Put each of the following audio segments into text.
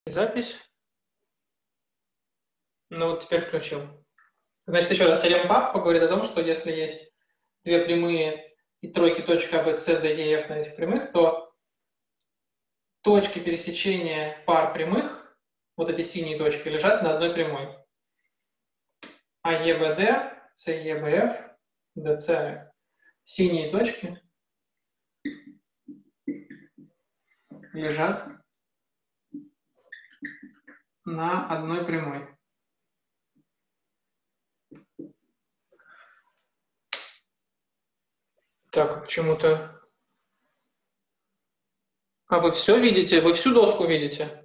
Запись. Ну вот теперь включил. Значит, еще раз, теорема Паппа говорит о том, что если есть две прямые и тройки точек А, Б, С, Д, Е, Ф на этих прямых, то точки пересечения пар прямых, вот эти синие точки, лежат на одной прямой. А, Е, Б, Д, С, Е, Б, Ф, Д, С, Ф. Синие точки лежат на одной прямой. Так, почему-то... А вы все видите? Вы всю доску видите?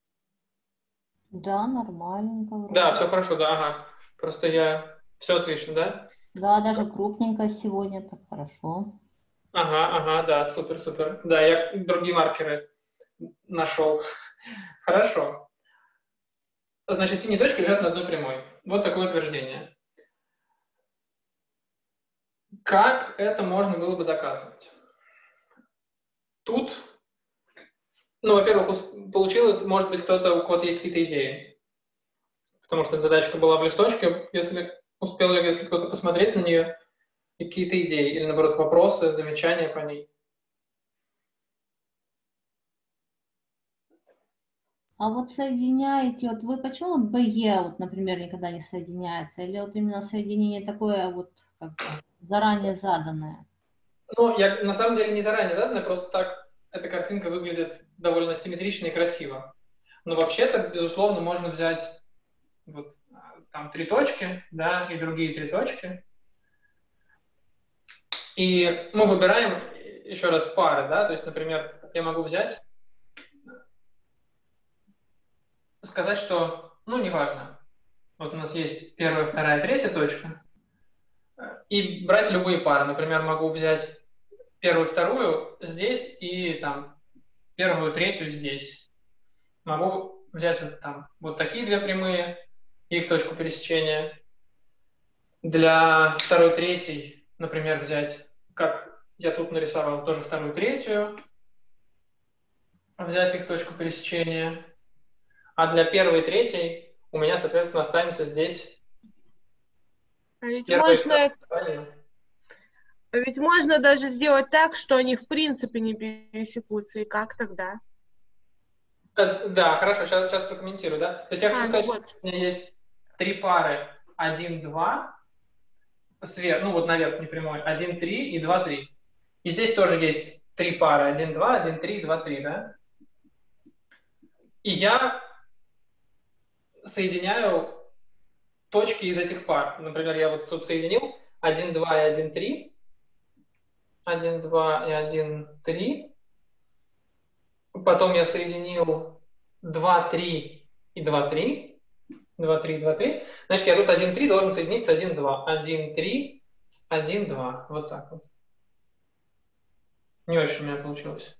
Да, нормальненько вроде. Да, все хорошо, да, ага. Просто я... Все отлично, да? Да, даже крупненько сегодня, так хорошо. Ага, да, супер, супер. Да, я другие маркеры нашел. Хорошо. Значит, синие точки лежат на одной прямой. Вот такое утверждение. Как это можно было бы доказывать? Тут, ну, во-первых, получилось, может быть, у кого-то есть какие-то идеи. Потому что задачка была в листочке, если кто-то посмотреть на нее, и какие-то идеи, или, наоборот, вопросы, замечания по ней. А вот соединяете, вот вы почему БЕ, вот, например, никогда не соединяется? Или вот именно соединение такое вот как бы заранее заданное? Ну, я на самом деле не заранее задано, просто так эта картинка выглядит довольно симметрично и красиво. Но вообще-то, безусловно, можно взять вот там 3 точки, да, и другие 3 точки. И мы выбираем еще раз пары, да, то есть, например, я могу взять, сказать, что, ну, неважно, вот у нас есть первая, вторая, третья точка, и брать любые пары. Например, могу взять первую, вторую здесь и там первую, третью здесь. Могу взять вот там вот такие две прямые, их точку пересечения. Для второй, третьей, например, взять, как я тут нарисовал, тоже вторую, третью, взять их точку пересечения. А для первой и третьей у меня, соответственно, останется здесь А ведь первая и можно, вторая. даже сделать так, что они в принципе не пересекутся. И как тогда? Да, хорошо, сейчас прокомментирую, да? То есть я хочу сказать, Вот. что у меня есть 3 пары 1, 2, ну вот на верхней прямой, 1, 3 и 2, 3. И здесь тоже есть 3 пары, 1, 2, 1, 3, 2, 3, да? И я соединяю точки из этих пар. Например, я вот тут соединил 1, 2 и 1, 3. 1, 2 и 1, 3. Потом я соединил 2, 3 и 2, 3. 2, 3, 2, 3. Значит, я тут 1, 3 должен соединить с 1, 2. 1, 3 с 1, 2. Вот так вот. Не очень у меня получилось.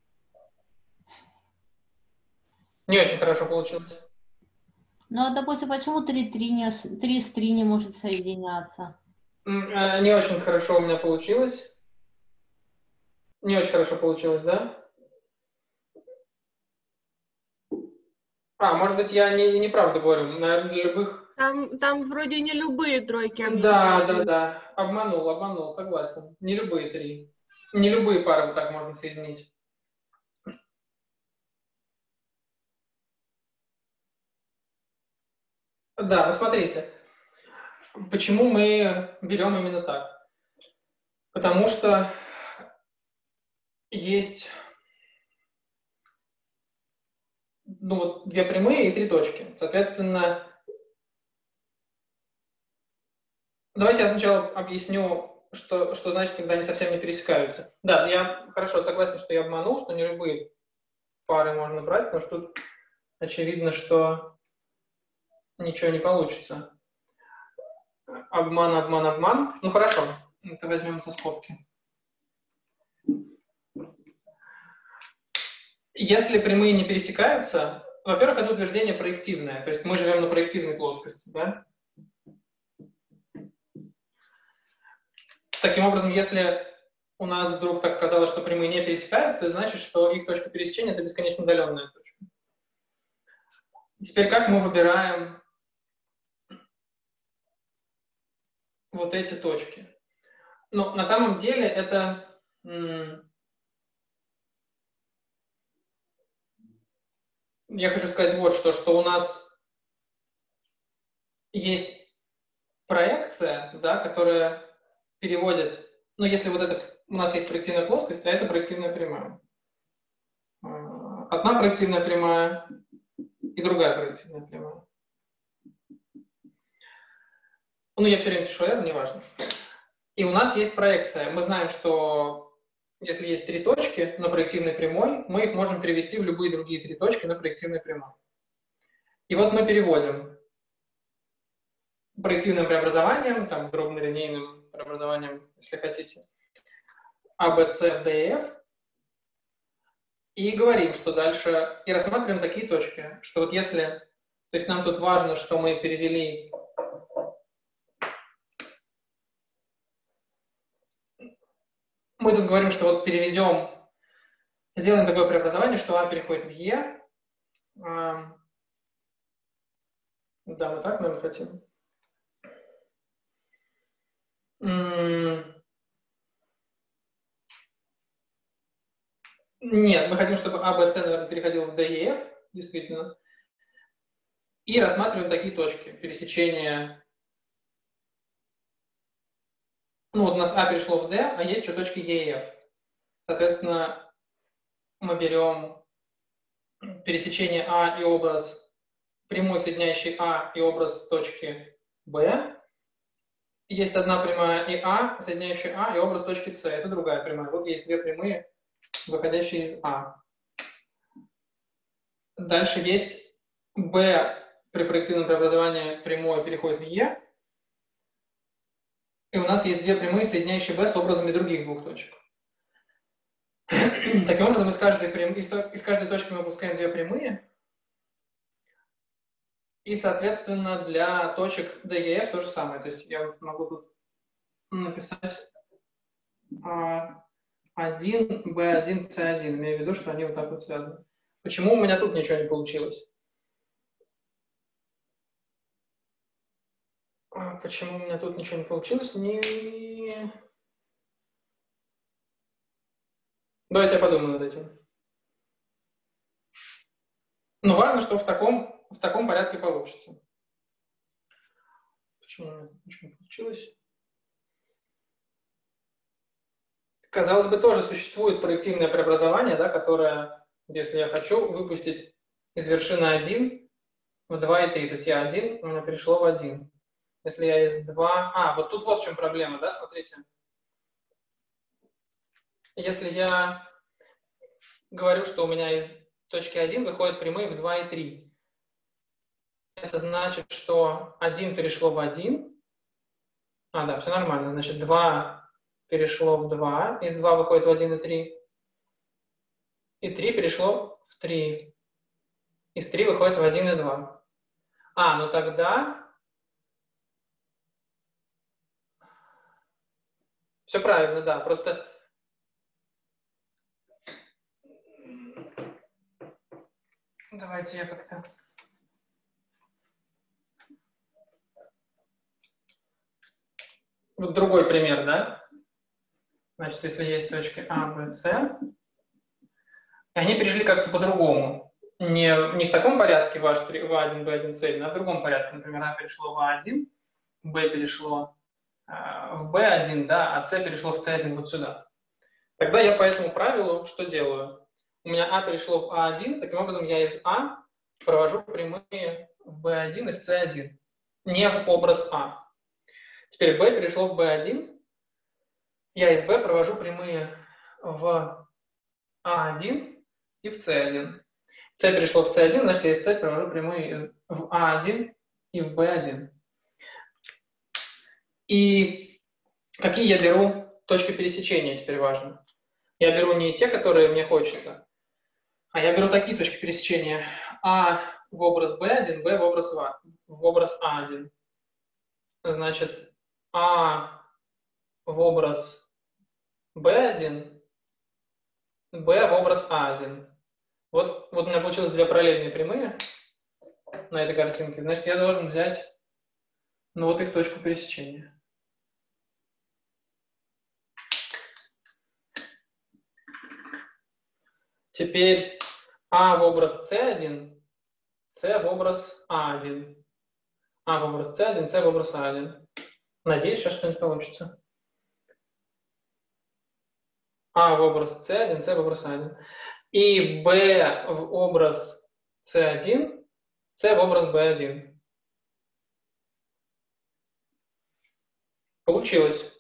Не очень хорошо получилось. Ну, а, допустим, почему 3 с 3 не может соединяться? Не очень хорошо у меня получилось. Не очень хорошо получилось, да? Может быть, я неправду говорю. Наверное, для любых... Там вроде не любые тройки Да. Обманул, согласен. Не любые 3. Не любые пары вот так можно соединить. Да, ну смотрите. Почему мы берем именно так? Потому что есть две прямые и 3 точки. Соответственно, давайте я сначала объясню, что значит, когда они совсем не пересекаются. Да, я хорошо согласен, что я обманул, что не любые пары можно брать, потому что тут очевидно, что ничего не получится. Обман. Ну хорошо, это возьмем со скобки. Если прямые не пересекаются, во-первых, это утверждение проективное, то есть мы живем на проективной плоскости, да? Таким образом, если у нас вдруг так казалось, что прямые не пересекаются, то значит, что их точка пересечения – это бесконечно удаленная точка. Теперь как мы выбираем вот эти точки? Ну, на самом деле это... Я хочу сказать вот что у нас есть проекция, да, которая переводит... Ну, если вот это... У нас есть проективная плоскость, а это проективная прямая. Одна проективная прямая и другая проективная прямая. Ну, я все время пишу R, неважно. И у нас есть проекция. Мы знаем, что если есть три точки на проективной прямой, мы их можем перевести в любые другие три точки на проективной прямой. И вот мы переводим проективным преобразованием, там, дробно-линейным преобразованием, если хотите, А, Б, С, Д и Ф, и говорим, что дальше, и рассматриваем такие точки, что вот если, то есть нам тут важно, что мы перевели мы тут говорим, что вот переведем, сделаем такое преобразование, что А переходит в Е. Да, мы так, наверное, хотим. Нет, мы хотим, чтобы А, Б, С, наверное, переходил в Д и Ф, действительно. И рассматриваем такие точки пересечения. Ну, вот у нас А перешло в Д, а есть еще точки Е и Ф. Соответственно, мы берем пересечение А и образ прямой, соединяющий А и образ точки Б. Есть одна прямая и А, соединяющая А и образ точки С. Это другая прямая. Вот есть две прямые, выходящие из А. Дальше есть Б при проективном преобразовании прямой переходит в Е. И у нас есть две прямые, соединяющие Б с образами других двух точек. Таким образом, из каждой точки мы выпускаем две прямые. И, соответственно, для точек D и F то же самое. То есть я вот могу тут написать A1, B1, C1, имея в виду, что они вот так вот связаны. Почему у меня тут ничего не получилось? Почему у меня тут ничего не получилось? Давайте я подумаю над этим. Но важно, что в таком порядке получится. Почему у меня ничего не получилось? Казалось бы, тоже существует проективное преобразование, да, которое, если я хочу выпустить из вершины 1 в 2 и 3, то есть я 1, у меня перешло в 1. Если я из 2... вот тут вот в чем проблема, да, смотрите. Если я говорю, что у меня из точки 1 выходят прямые в 2 и 3, это значит, что 1 перешло в 1. Да, все нормально. Значит, 2 перешло в 2, из 2 выходит в 1 и 3. И 3 перешло в 3. Из 3 выходит в 1 и 2. Ну тогда... Все правильно, да. Просто... Давайте я как-то... Вот другой пример, да? Значит, если есть точки А, Б, С, они перешли как-то по-другому. Не в таком порядке В1, В1, С1, а в другом порядке. Например, А перешло в А1, Б перешло в Б1, да, а С перешло в С1 вот сюда. Тогда я по этому правилу что делаю? У меня А перешло в А1, таким образом я из А провожу прямые в Б1 и в С1, не в образ А. Теперь Б перешло в Б1, я из Б провожу прямые в А1 и в С1. С перешло в С1, значит, я из С провожу прямые в А1 и в Б1. И какие я беру точки пересечения, теперь важно. Я беру не те, которые мне хочется, а я беру такие точки пересечения. А в образ B1, B в образ А1. Значит, А в образ B1, B в образ А1. Вот у меня получилось две параллельные прямые. на этой картинке, значит, я должен взять, ну, вот их точку пересечения. Теперь А в образ С1, С в образ А1. А в образ С1, С в образ А1. Надеюсь, сейчас что-нибудь получится. А в образ С1, С в образ А1. И Б в образ С1, С в образ Б1. Получилось.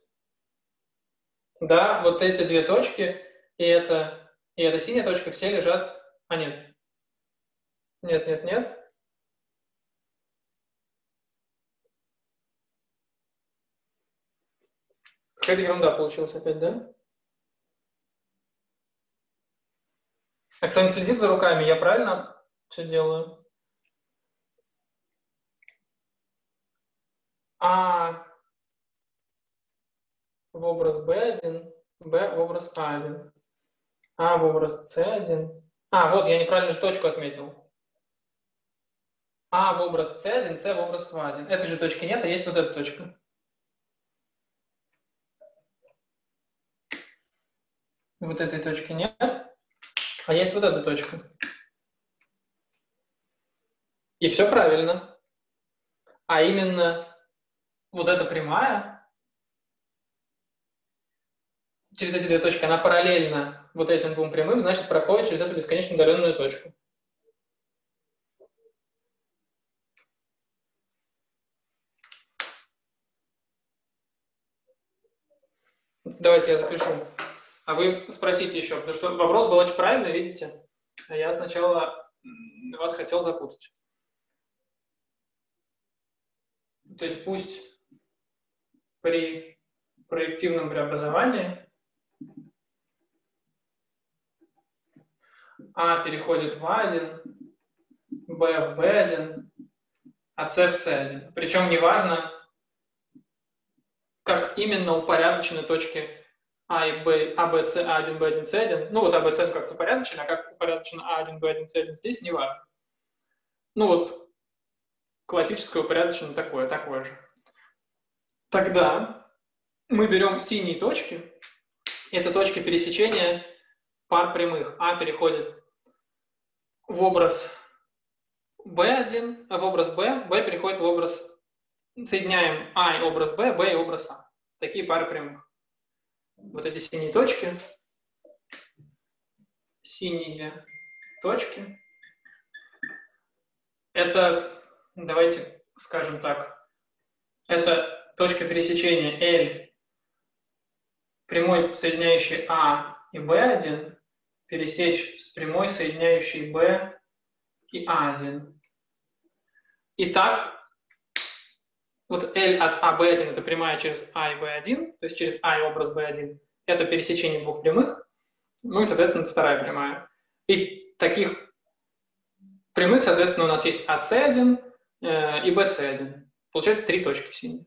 Да, вот эти две точки и эта синяя точка все лежат... А, нет. Нет. Какая-то ерунда получилась опять, да? А кто-нибудь следит за руками? Я правильно все делаю? А в образ B1, B в образ A1. А в образ C1. А, вот, я неправильно же точку отметил. А в образ C1, C в образ V1. Этой же точки нет, а есть вот эта точка. Вот этой точки нет, а есть вот эта точка. И все правильно. А именно вот эта прямая, через эти две точки, она параллельна вот этим двум прямым, значит, проходит через эту бесконечно удаленную точку. Давайте я запишу. А вы спросите еще, потому что вопрос был очень правильный, видите? А я сначала вас хотел запутать. То есть пусть при проективном преобразовании А переходит в А1, Б в Б1, а С в С1. Причем неважно, как именно упорядочены точки А и Б, А, Б, С, А1, Б1, С1. Ну вот А, Б, С как упорядочено, а как упорядочено А1, Б1, С1 здесь неважно. Ну вот классическое упорядочено такое же. Тогда мы берем синие точки. Это точки пересечения пар прямых. А переходит в образ B1, в образ B, B переходит в образ... Соединяем А и образ B, B и образ А. Такие пары прямых. Вот эти синие точки. Синие точки. Это, давайте скажем так, это точка пересечения L, прямой, соединяющий А и B1, пересечь с прямой, соединяющей B и А1. Итак, вот L от А, B1 это прямая через А и B1, то есть через А и образ B1. Это пересечение двух прямых. Ну и, соответственно, это вторая прямая. И таких прямых, соответственно, у нас есть AC1 и BC1. Получается три точки синие.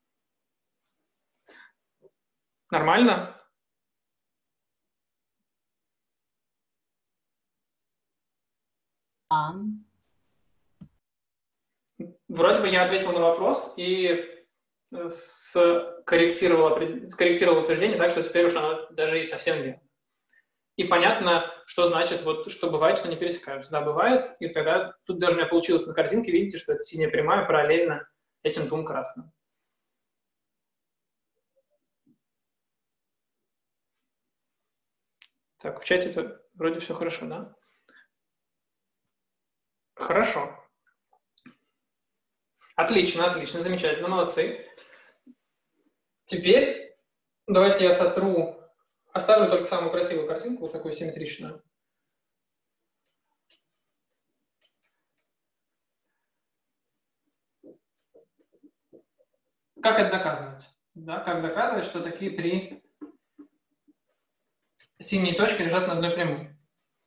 Нормально? Вроде бы я ответил на вопрос и скорректировал утверждение так, что теперь уже оно даже и совсем верно. И понятно, что значит, вот, что бывает, что не пересекаются. Да, бывает, и тогда тут даже у меня получилось на картинке, видите, что это синяя прямая параллельно этим двум красным. Так, в чате вроде все хорошо, да? Хорошо. Отлично, замечательно, молодцы. Теперь давайте я оставлю только самую красивую картинку, вот такую симметричную. Как это доказывать? Да, как доказывать, что такие три синие точки лежат на одной прямой?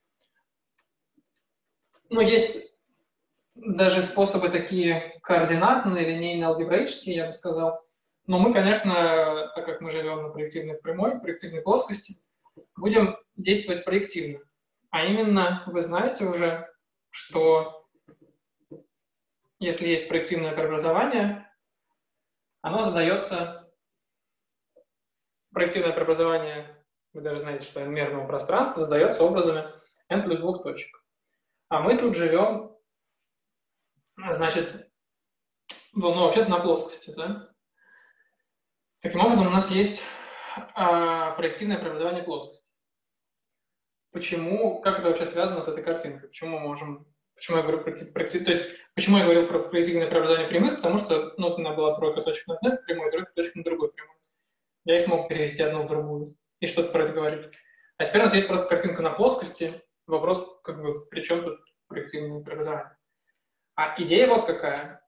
Ну, есть даже способы такие координатные, линейно-алгебраические, я бы сказал. Но мы, конечно, так как мы живем на проективной прямой, проективной плоскости, будем действовать проективно. А именно, вы знаете уже, что если есть проективное преобразование, оно задается, проективное преобразование, вы даже знаете, что n-мерного пространства задается образами n плюс 2 точек. А мы тут живем, значит, ну, вообще-то на плоскости, да? Таким образом, у нас есть проективное преобразование плоскости. Почему, как это вообще связано с этой картинкой? Почему я говорю про почему я говорил про проективное преобразование прямых? Потому что, ну, у меня была тройка точек на одной прямой, тройка точек на другой прямой. Я их мог перевести одну в другую и что-то про это говорить. А теперь у нас есть просто картинка на плоскости. Вопрос, как бы, при чем тут проективное преобразование? А идея вот какая.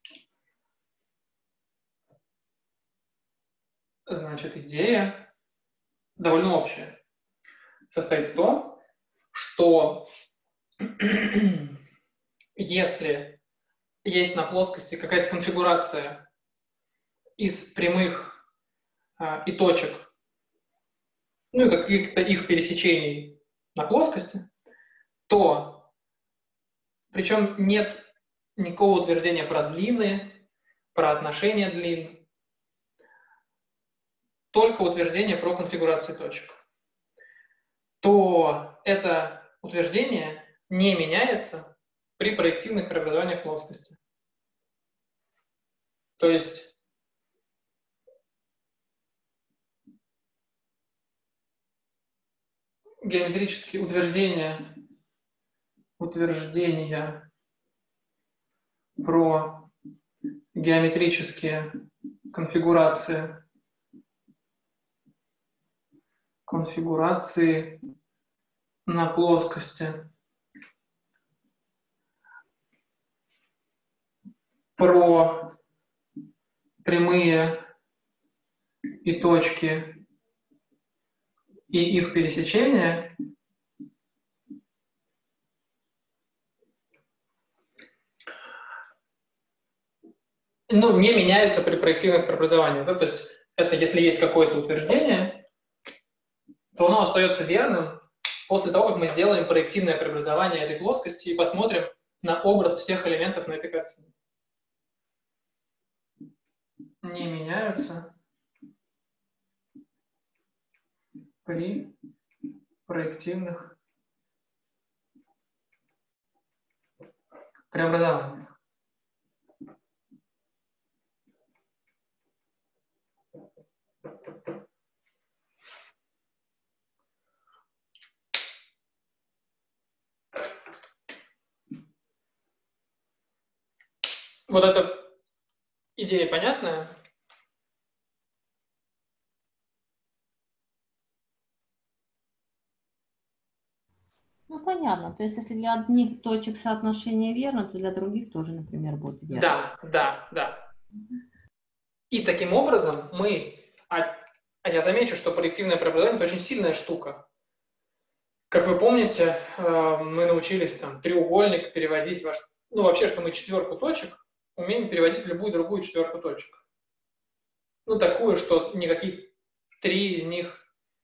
Значит, идея довольно общая. Состоит в том, что если есть на плоскости какая-то конфигурация из прямых и точек, ну и каких-то их пересечений на плоскости, то, причем нет никакого утверждения про длины, про отношение длин, только утверждение про конфигурации точек, то это утверждение не меняется при проективных преобразованиях плоскости. То есть геометрические утверждения про геометрические конфигурации на плоскости, про прямые и точки и их пересечения не меняются при проективных преобразованиях. Да? То есть это если есть какое-то утверждение, то оно остается верным после того, как мы сделаем проективное преобразование этой плоскости и посмотрим на образ всех элементов на этой картине. Не меняются при проективных преобразованиях. Вот эта идея понятная? Ну, понятно. То есть, если для одних точек соотношение верно, то для других тоже, например, будет верно. Да. И таким образом я замечу, что проективное преобразование – это очень сильная штука. Как вы помните, мы научились там треугольник переводить вообще, что мы четверку точек умеем переводить в любую другую четверку точек. Ну, такую, что никакие три из них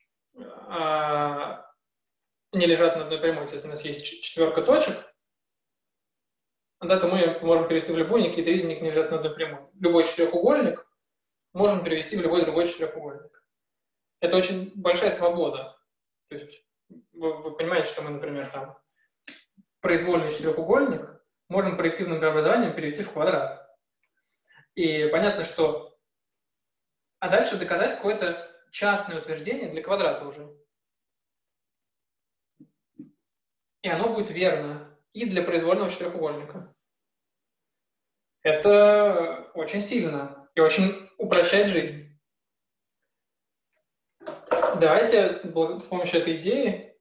не лежат на одной прямой. Если у нас есть четверка точек, да, то мы можем перевести в любой, никакие три из них не лежат на одной прямой. Любой четырехугольник можем перевести в любой другой четырехугольник. Это очень большая свобода. То есть вы понимаете, что мы, например, там произвольный четырехугольник можем проективным преобразованием перевести в квадрат. И понятно, что... А дальше доказать какое-то частное утверждение для квадрата уже. И оно будет верно и для произвольного четырехугольника. Это очень сильно и очень упрощает жизнь. Давайте с помощью этой идеи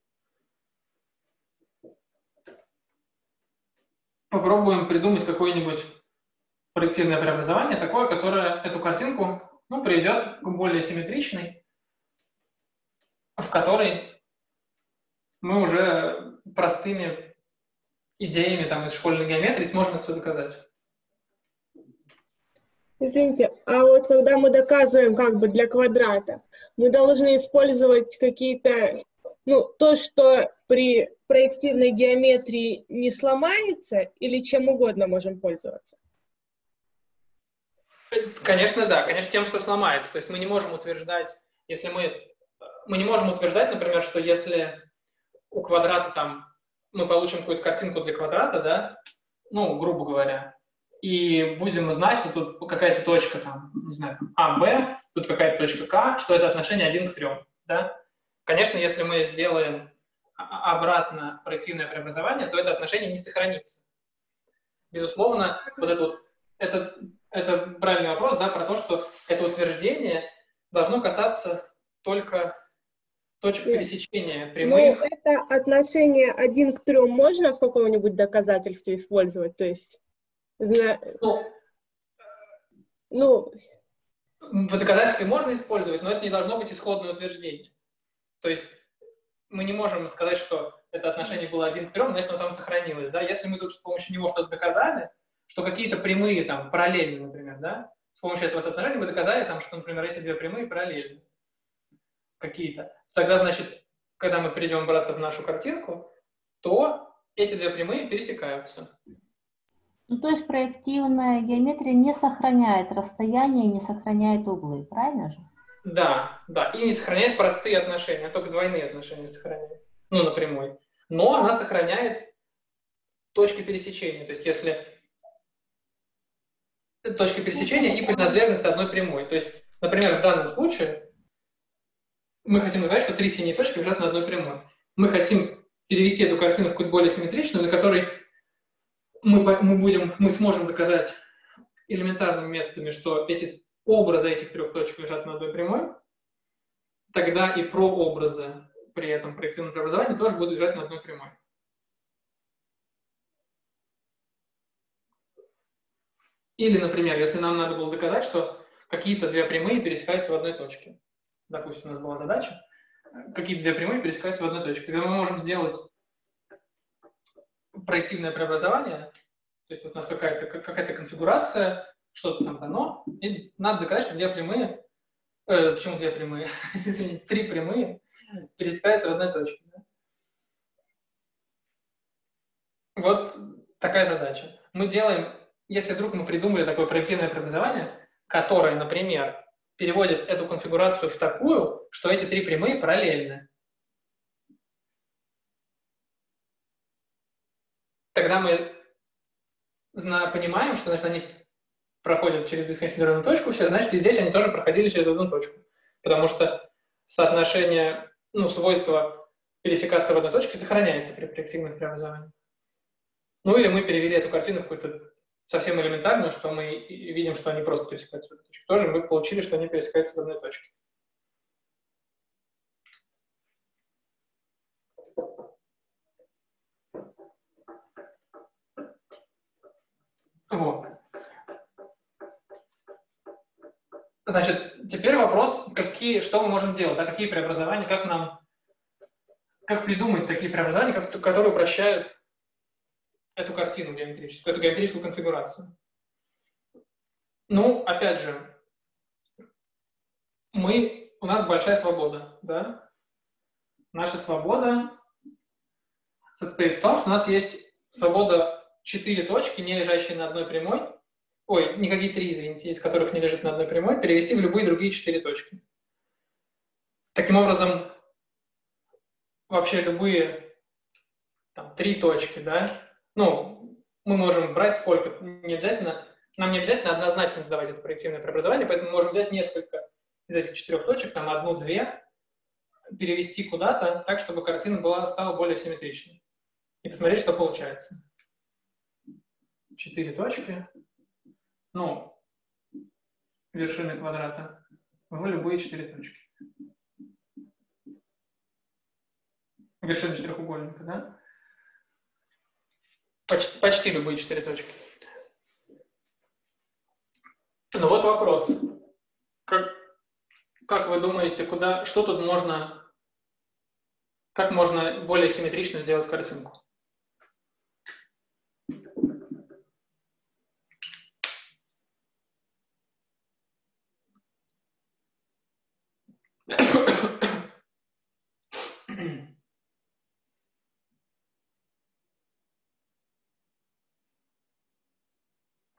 попробуем придумать какое-нибудь проективное преобразование, такое, которое эту картинку приведет к более симметричной, в которой мы уже простыми идеями там, из школьной геометрии сможем это все доказать. Извините, а вот когда мы доказываем как бы для квадрата, мы должны использовать какие-то Ну, то, что при проективной геометрии не сломается, или чем угодно можем пользоваться? Конечно, да. Конечно, тем, что сломается. То есть мы не можем утверждать, если мы не можем утверждать, например, что если у квадрата там мы получим какую-то картинку для квадрата, да, ну, грубо говоря, и будем знать, что тут какая-то точка там, не знаю, там, А, Б, тут какая-то точка К, что это отношение 1 к 3, да. Конечно, если мы сделаем обратно проективное преобразование, то это отношение не сохранится. Безусловно, вот это правильный вопрос, да, про то, что это утверждение должно касаться только точек пересечения Ну, прямых. это отношение 1 к 3 можно в каком-нибудь доказательстве использовать? То есть, Ну, в доказательстве можно использовать, но это не должно быть исходное утверждение. То есть мы не можем сказать, что это отношение было 1 к 3, значит, оно там сохранилось. Да? Если мы тут с помощью него что-то доказали, что какие-то прямые там параллельны, например, да, с помощью этого соотношения мы доказали, там, что, например, эти две прямые параллельны какие-то, тогда, значит, когда мы перейдем обратно в нашу картинку, то эти две прямые пересекаются. Ну, то есть проективная геометрия не сохраняет расстояние, не сохраняет углы, правильно же? Да, да, и не сохраняет простые отношения, а только двойные отношения сохраняет, ну, на прямой. Но она сохраняет точки пересечения, то есть если точки пересечения и принадлежность одной прямой. То есть, например, в данном случае мы хотим доказать, что три синие точки лежат на одной прямой. Мы хотим перевести эту картину в какую-то более симметричную, на которой мы сможем доказать элементарными методами, что эти образы этих трех точек лежат на одной прямой, тогда и прообразы при этом проективном преобразовании тоже будут лежать на одной прямой. Или, например, если нам надо было доказать, что какие-то две прямые пересекаются в одной точке. Допустим, у нас была задача, какие-то две прямые пересекаются в одной точке. Тогда мы можем сделать проективное преобразование, то есть вот у нас какая-то конфигурация, что-то там дано, и надо доказать, что две прямые, почему две прямые? Извините, три прямые пересекаются в одной точке. Да? Вот такая задача. Мы делаем, если вдруг мы придумали такое проективное преобразование, которое, например, переводит эту конфигурацию в такую, что эти три прямые параллельны, тогда мы понимаем, что значит, они проходят через бесконечно равную точку, все, значит, и здесь они тоже проходили через одну точку. Потому что соотношение, свойство пересекаться в одной точке сохраняется при проективных преобразованиях. Ну или мы перевели эту картину в какую-то совсем элементарную, что мы видим, что они просто пересекаются в одной точке. Тоже мы получили, что они пересекаются в одной точке. Вот. Значит, теперь вопрос, что мы можем делать, да, какие преобразования, как придумать такие преобразования, которые упрощают эту картину геометрическую, эту геометрическую конфигурацию. Ну, опять же, у нас большая свобода, да? Наша свобода состоит в том, что у нас есть свобода 4 точки, не лежащие на одной прямой, никакие 3, извините, из которых не лежит на одной прямой, перевести в любые другие 4 точки. Таким образом, вообще любые 3 точки, да, мы можем брать сколько, нам не обязательно однозначно сдавать это проективное преобразование, поэтому мы можем взять несколько из этих 4 точек, одну-две, перевести куда-то так, чтобы картина стала более симметричной. И посмотреть, что получается. 4 точки, вершины квадрата, в любые 4 точки. Вершины четырехугольника, да? Почти любые 4 точки. Ну вот вопрос. Как вы думаете, что тут как можно более симметрично сделать картинку?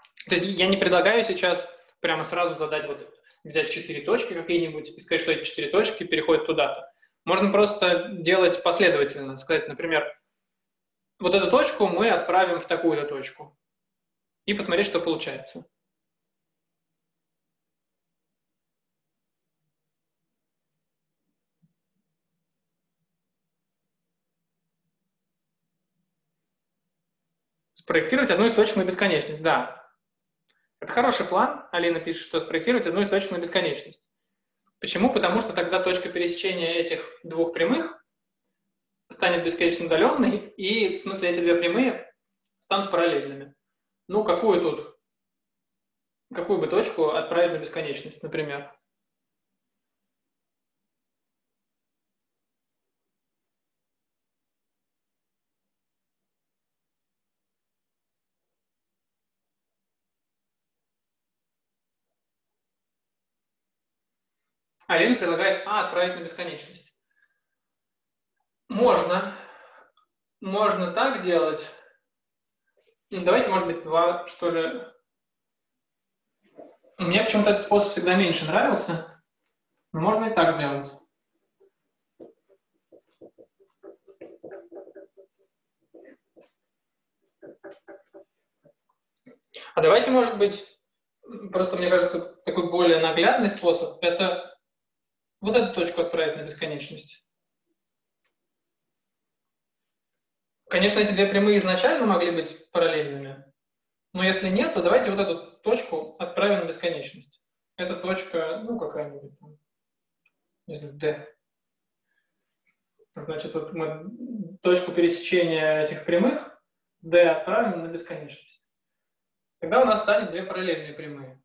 То есть я не предлагаю сейчас прямо сразу задать взять 4 точки какие-нибудь и сказать, что эти 4 точки переходят туда-то. Можно просто делать последовательно. Сказать, например, вот эту точку мы отправим в такую-то точку. И посмотреть, что получается. Спроектировать одну из точек на бесконечность, да. Это хороший план. Алина пишет, что спроектировать одну из точек на бесконечность. Почему? Потому что тогда точка пересечения этих двух прямых станет бесконечно удаленной, и, в смысле, эти две прямые станут параллельными. Ну, какую бы точку отправить на бесконечность, например? Алина предлагает А отправить на бесконечность. Можно так делать. Давайте, может быть, 2, что ли. Мне почему-то этот способ всегда меньше нравился. Но можно и так делать. А давайте, может быть, просто, мне кажется, такой более наглядный способ – это вот эту точку отправить на бесконечность. Конечно, эти две прямые изначально могли быть параллельными, но если нет, то давайте вот эту точку отправим на бесконечность. Эта точка, ну, какая-нибудь, не знаю, D. Значит, вот мы точку пересечения этих прямых D отправим на бесконечность. Тогда у нас станет две параллельные прямые.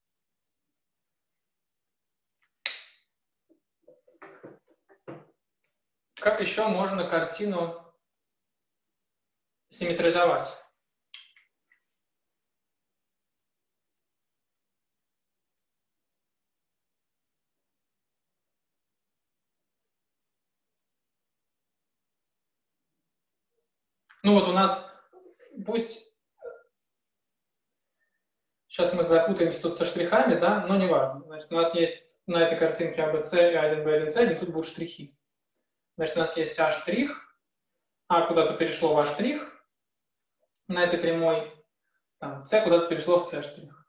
Как еще можно картину симметризовать? Ну вот у нас, пусть сейчас мы запутаемся тут со штрихами, да, но не важно. Значит, у нас есть на этой картинке ABC и 1B, 1C, и тут будут штрихи. Значит, у нас есть А штрих, А куда-то перешло в А штрих, на этой прямой, там, С куда-то перешло в С штрих.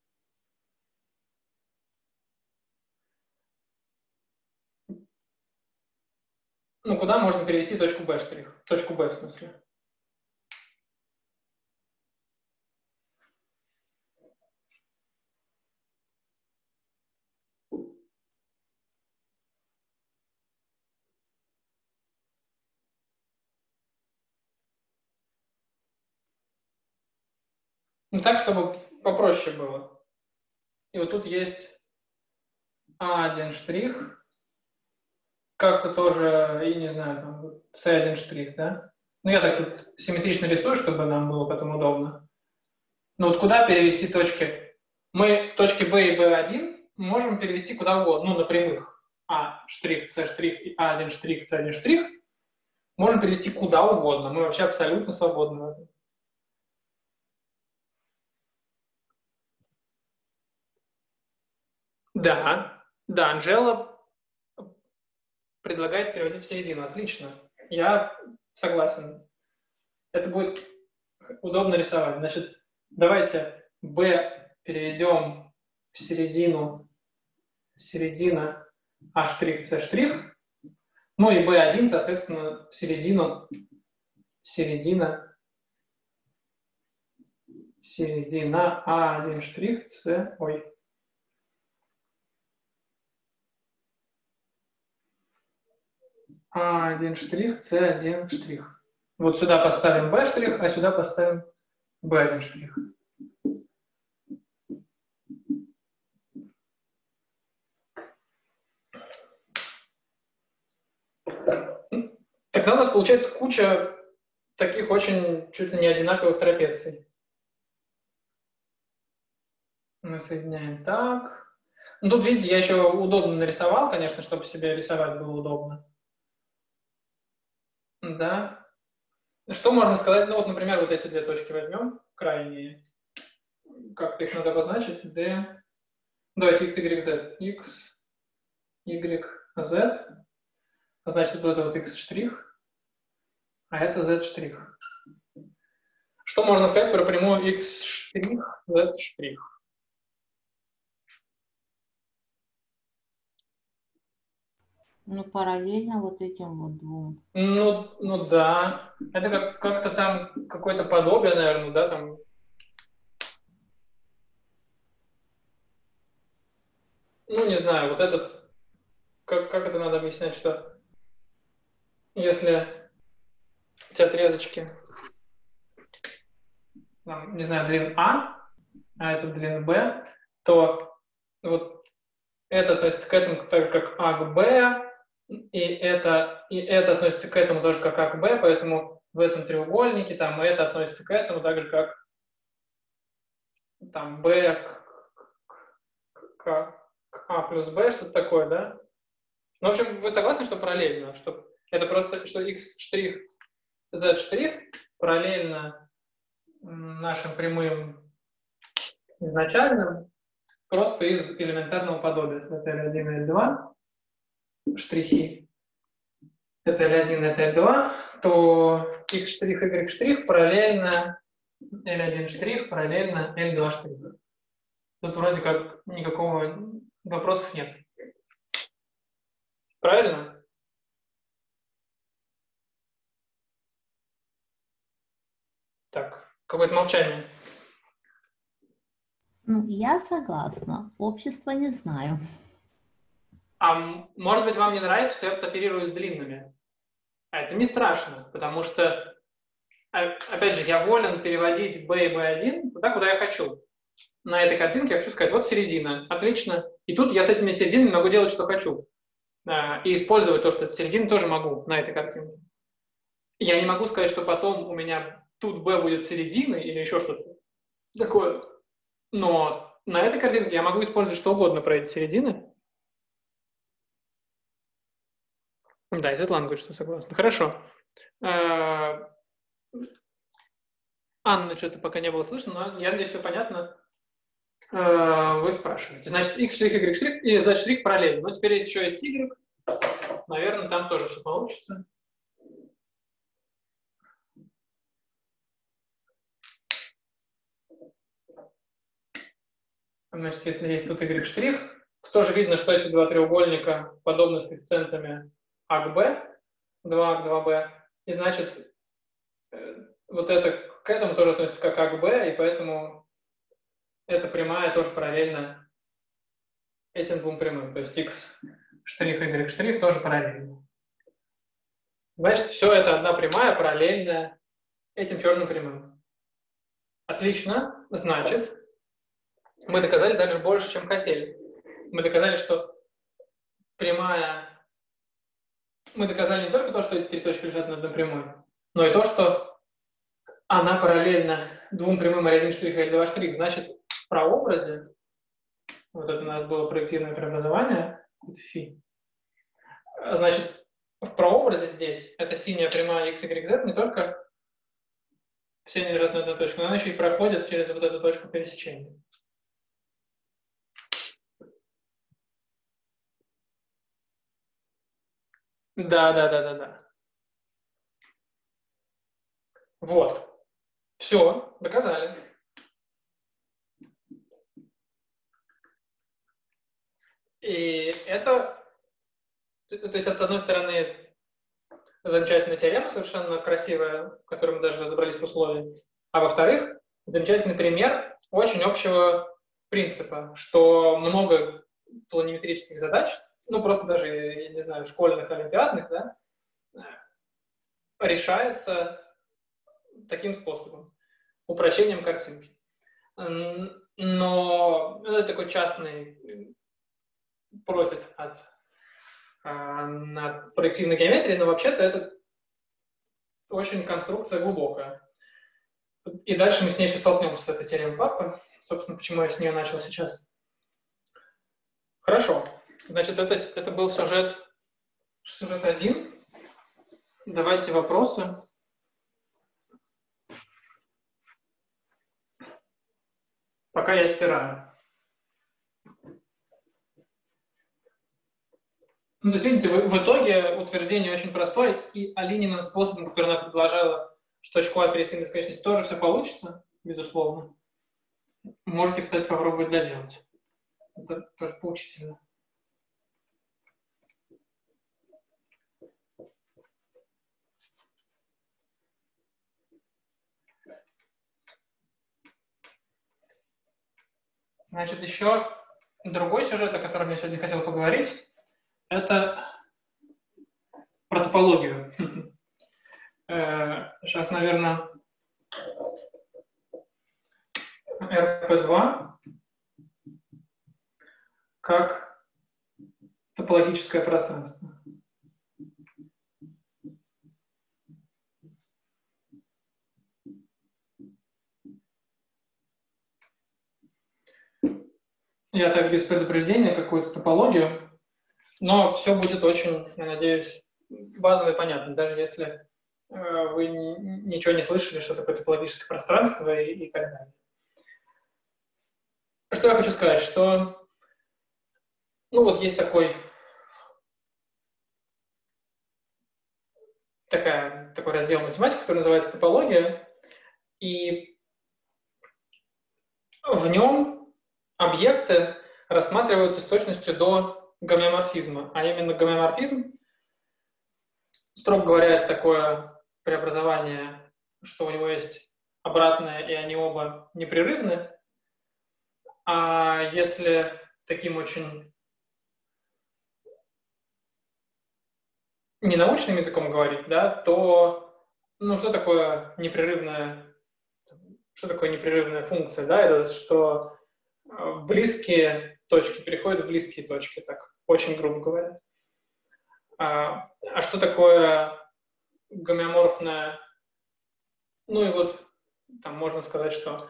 Ну, куда можно перевести точку B штрих? Точку B в смысле. Ну, так, чтобы попроще было. И вот тут есть А1 штрих, как-то тоже, и не знаю, там, С1 штрих, да? Ну, я так тут симметрично рисую, чтобы нам было потом удобно. Ну, вот куда перевести точки? Мы точки B и B1 можем перевести куда угодно, ну, на прямых. А штрих, С штрих и А1 штрих, С1 штрих можем перевести куда угодно. Мы вообще абсолютно свободны в этом. Да, Анжела предлагает переводить в середину. Отлично. Я согласен. Это будет удобно рисовать. Значит, давайте B переведем в середину, середина А штрих, С штрих. Ну и B1, соответственно, в середину, середина А1 штрих, С, ой. А1 штрих, С1 штрих. Вот сюда поставим B штрих, а сюда поставим B1 штрих. Тогда у нас получается куча таких очень чуть ли не одинаковых трапеций. Мы соединяем так. Ну, тут, видите, я еще удобно нарисовал, конечно, чтобы себе рисовать было удобно. Да. Что можно сказать? Ну, вот, например, вот эти две точки возьмем, крайние. как-то их надо обозначить. D. Давайте x, y, z. X, y, z. Значит, вот это вот x штрих, а это z штрих. Что можно сказать про прямую x штрих, z штрих? Ну, параллельно вот этим вот двум. Ну да. Это как-то там какое-то подобие, наверное, да, там. Ну, не знаю, вот этот, как это надо объяснять, что если эти отрезочки, там, не знаю, длин а это длин b, то вот это относится к этому так как а к b, и это относится к этому тоже как а к b, поэтому в этом треугольнике там это относится к этому так же как там b к а плюс b, что-то такое, да? Ну, в общем, вы согласны, что параллельно? Что это просто, что x штрих, z штрих параллельно нашим прямым изначальным просто из элементарного подобия. Это L1 и L2 штрихи. Это L1 и это L2, то x штрих, y штрих параллельно L1 штрих параллельно L2 штрих. Тут вроде как никакого вопросов нет. Правильно? Так, какое-то молчание. Ну, я согласна. Общество не знаю. А может быть, вам не нравится, что я оперирую с длинными? А это не страшно, потому что, опять же, я волен переводить b и b1 туда, куда я хочу. На этой картинке я хочу сказать, вот середина, отлично. И тут я с этими серединами могу делать, что хочу. И использовать то, что это середина, тоже могу на этой картинке. Я не могу сказать, что потом у меня тут b будет серединой или еще что-то такое. Но на этой картинке я могу использовать что угодно про эти середины. Да, и Светлана говорит, что согласна. Хорошо. Анна, что-то пока не было слышно, но я надеюсь, все понятно. Вы спрашиваете. Значит, x штрих, y штрих и z штрих параллельно. Но теперь еще есть y. Наверное, там тоже все получится. Значит, если есть тут y штрих, то тоже видно, что эти два треугольника подобны с коэффициентами а к b, 2а к 2b. И значит, вот это к этому тоже относится как а к b, и поэтому эта прямая тоже параллельна этим двум прямым. То есть x штрих, y штрих тоже параллельно. Значит, все это одна прямая параллельная этим черным прямым. Отлично. Значит, мы доказали даже больше, чем хотели. Мы доказали, что прямая... Мы доказали не только то, что эти три точки лежат над одной прямой, но и то, что она параллельна двум прямым L1 штрих и L2 штрих. Значит, в прообразе, вот это у нас было проективное преобразование, фи. Значит, в прообразе здесь эта синяя прямая x, y, z не только все они лежат на одной точке, но она еще и проходит через вот эту точку пересечения. Да. Вот. Все, доказали. И это, то есть, это, с одной стороны, замечательная теорема, совершенно красивая, в которой мы даже разобрались в условиях. А во-вторых, замечательный пример очень общего принципа, что много планиметрических задач, ну просто даже, я не знаю, школьных, олимпиадных, да, решается таким способом, упрощением картинки. Но это такой частный профит от проективной геометрии, но вообще-то это очень конструкция глубокая. И дальше мы с ней еще столкнемся с этой теоремой Паппы. Собственно, почему я с нее начал сейчас. Хорошо. Значит, это был сюжет 1. Давайте вопросы. пока я стираю. Ну, то есть, видите, в итоге утверждение очень простое, и Алининым способом, который она предложила, что очко А перейти на бесконечность, тоже все получится, безусловно. Можете, кстати, попробовать доделать. Это тоже поучительно. Значит, еще другой сюжет, о котором я сегодня хотел поговорить, это про топологию. Сейчас, наверное, РП2 как топологическое пространство. Я так без предупреждения какую-то топологию, но все будет очень, я надеюсь, базово и понятно, даже если вы ничего не слышали, что такое топологическое пространство и так далее. Что я хочу сказать, что ну вот есть такой раздел математики, который называется топология, и в нем объекты рассматриваются с точностью до гомеоморфизма, а именно гомеоморфизм, строго говоря, это такое преобразование, что у него есть обратное, и они оба непрерывны. А если таким очень ненаучным языком говорить, да, то ну, что такое непрерывная функция? Да? Это что близкие точки переходят в близкие точки, так очень грубо говоря. А что такое гомеоморфная? Ну и вот там можно сказать, что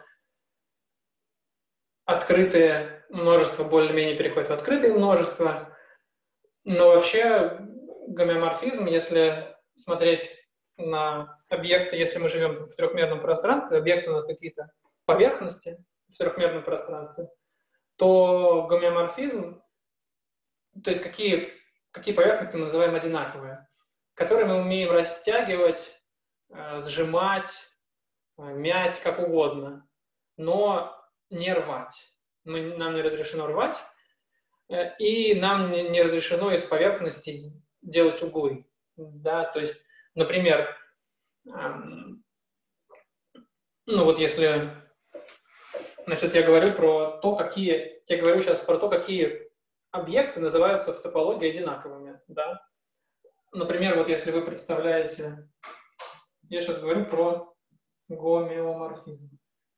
открытые множества более-менее переходят в открытые множества, но вообще гомеоморфизм, если смотреть на объекты, если мы живем в трехмерном пространстве, объекты у нас какие-то поверхности в трехмерном пространстве, то гомеоморфизм, то есть какие поверхности мы называем одинаковые, которые мы умеем растягивать, сжимать, мять, как угодно, но не рвать. Нам не разрешено рвать, и нам не разрешено из поверхности делать углы. Да? То есть, например, ну вот если, значит, я говорю сейчас про то, какие объекты называются в топологии одинаковыми. Да? Например, вот если вы представляете, я сейчас говорю про гомеоморфизм.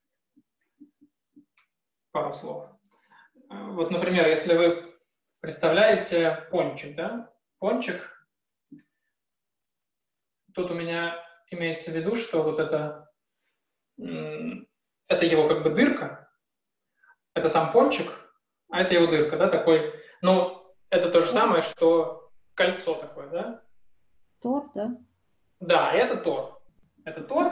Пару слов. Вот, например, если вы представляете пончик, да? Пончик, тут у меня имеется в виду, что вот это его как бы дырка, это сам пончик, а это его дырка, да, такой, ну, это то же самое, что кольцо такое, да? Тор, да? Да, это тор. Это тор,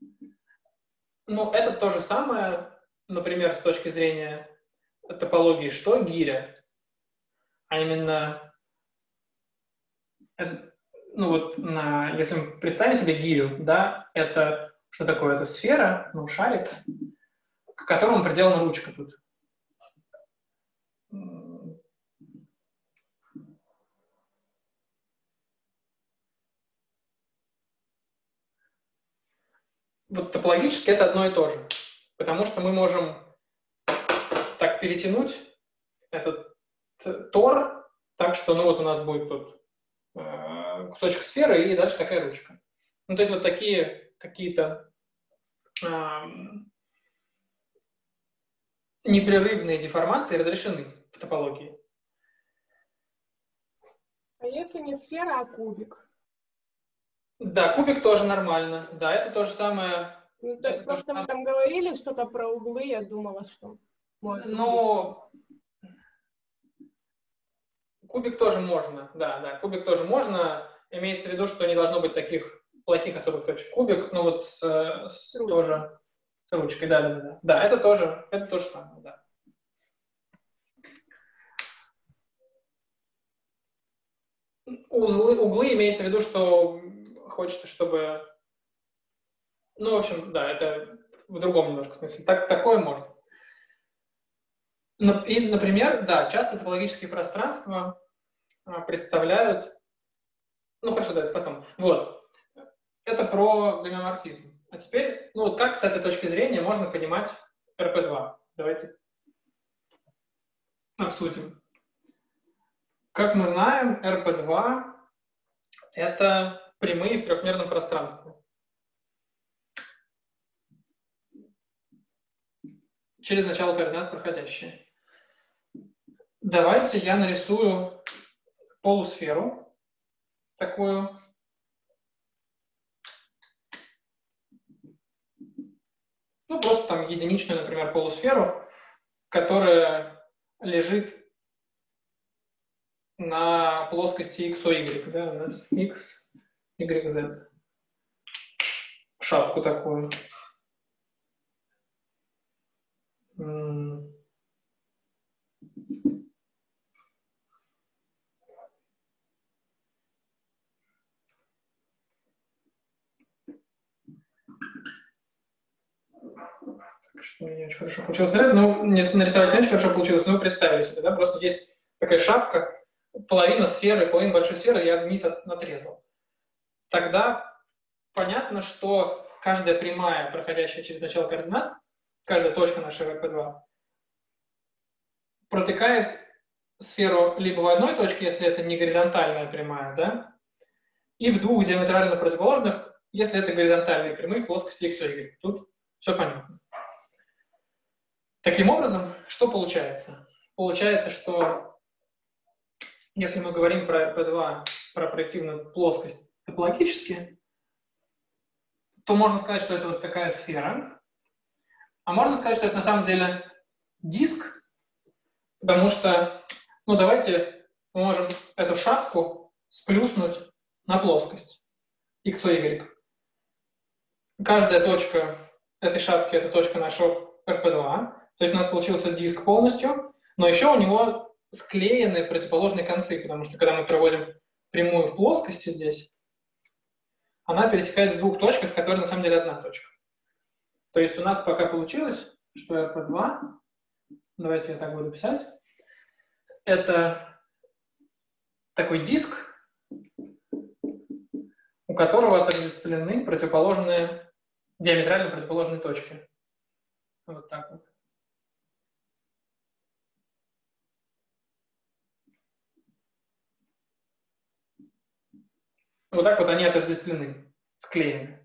но это то же самое, например, с точки зрения топологии, что гиря. А именно, ну вот, если мы представим себе гирю, да, это что такое? Это сфера, ну, шарик, к которому приделана ручка тут. Вот топологически это одно и то же, потому что мы можем так перетянуть этот тор так, что ну вот у нас будет тут кусочек сферы и дальше такая ручка. Ну, то есть вот такие какие-то непрерывные деформации разрешены в топологии. А если не сфера, а кубик? Да, кубик тоже нормально. Да, это то же самое. Ну, то есть просто вы там говорили что-то про углы, я думала, что... Ну, кубик тоже можно, да, кубик тоже можно. Имеется в виду, что не должно быть таких плохих особых точек. Кубик, ну вот тоже с С ручкой, да. Да, это тоже самое, да. Углы имеется в виду, что хочется, чтобы... Ну, в общем, да, это в другом немножко смысле. Такое можно. И, например, да, часто топологические пространства представляют... Ну, хорошо, да, это потом. Вот. Это про гомеоморфизм. А теперь, ну, вот как с этой точки зрения можно понимать РП2? Давайте обсудим. Как мы знаем, РП2 — это прямые в трехмерном пространстве. Через начало координат проходящие. Давайте я нарисую полусферу такую. Ну, просто там единичную, например, полусферу, которая лежит на плоскости x, y, да, у нас x, y, z. Шапку такую. Что не очень хорошо получилось. Ну, нарисовать не очень хорошо получилось, но вы представили себе, да, просто есть такая шапка, половина сферы, половина большой сферы я вниз натрезал. Тогда понятно, что каждая прямая, проходящая через начало координат, каждая точка нашей РП2, протыкает сферу либо в одной точке, если это не горизонтальная прямая, да, и в двух диаметрально противоположных, если это горизонтальные прямые в плоскости x, y. Тут все понятно. Таким образом, что получается? Получается, что если мы говорим про РП2, про проективную плоскость топологически, то можно сказать, что это вот такая сфера, а можно сказать, что это на самом деле диск, потому что, ну, давайте мы можем эту шапку сплюснуть на плоскость x, y. Каждая точка этой шапки — это точка нашего РП2, то есть у нас получился диск полностью, но еще у него склеены противоположные концы, потому что когда мы проводим прямую в плоскости здесь, она пересекает в двух точках, которые на самом деле одна точка. То есть у нас пока получилось, что РП2, давайте я так буду писать, это такой диск, у которого отождествлены противоположные, диаметрально противоположные точки. Вот так вот. Вот так вот они отождествлены, склеены.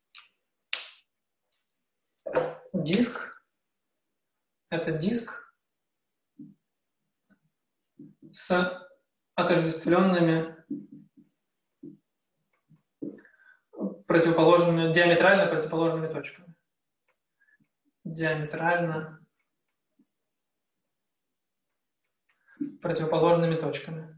Диск — это диск с отождествленными противоположными, диаметрально противоположными точками. Диаметрально противоположными точками.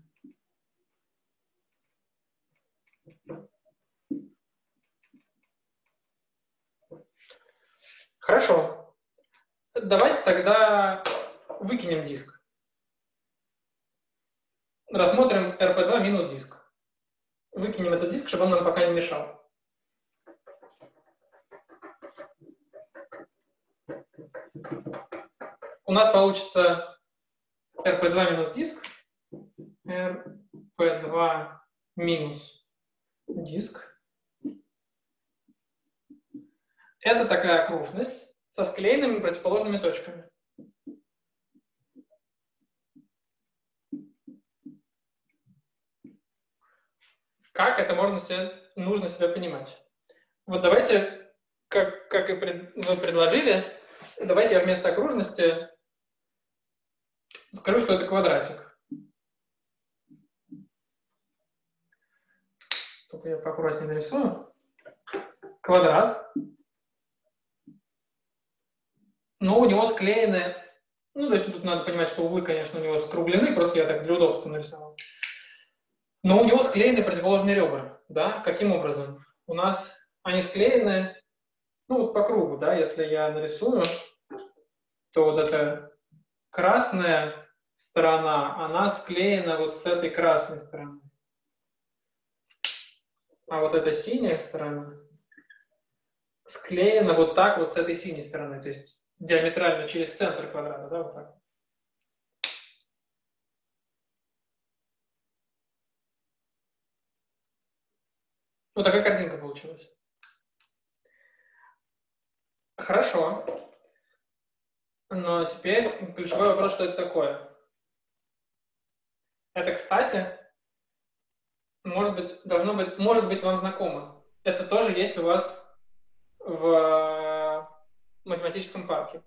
Хорошо. Давайте тогда выкинем диск. Рассмотрим РП2 минус диск. Выкинем этот диск, чтобы он нам пока не мешал. У нас получится РП2 минус диск. РП2 минус диск. Это такая окружность со склеенными противоположными точками. Как это нужно себе понимать? Вот давайте, как и вы предложили, давайте я вместо окружности скажу, что это квадратик. Только я поаккуратнее нарисую. Квадрат. Но у него склеены, ну, то есть тут надо понимать, что углы, конечно, у него скруглены, просто я так для удобства нарисовал. Но у него склеены противоположные ребра, да? Каким образом? У нас они склеены ну вот по кругу, да, если я нарисую, то вот эта красная сторона, она склеена вот с этой красной стороны. А вот эта синяя сторона склеена вот так вот с этой синей стороны, то есть диаметрально через центр квадрата, да, вот так. Вот такая картинка получилась. Хорошо. Но теперь ключевой вопрос, что это такое. Это, кстати, может быть вам знакомо. Это тоже есть у вас в математическом парке.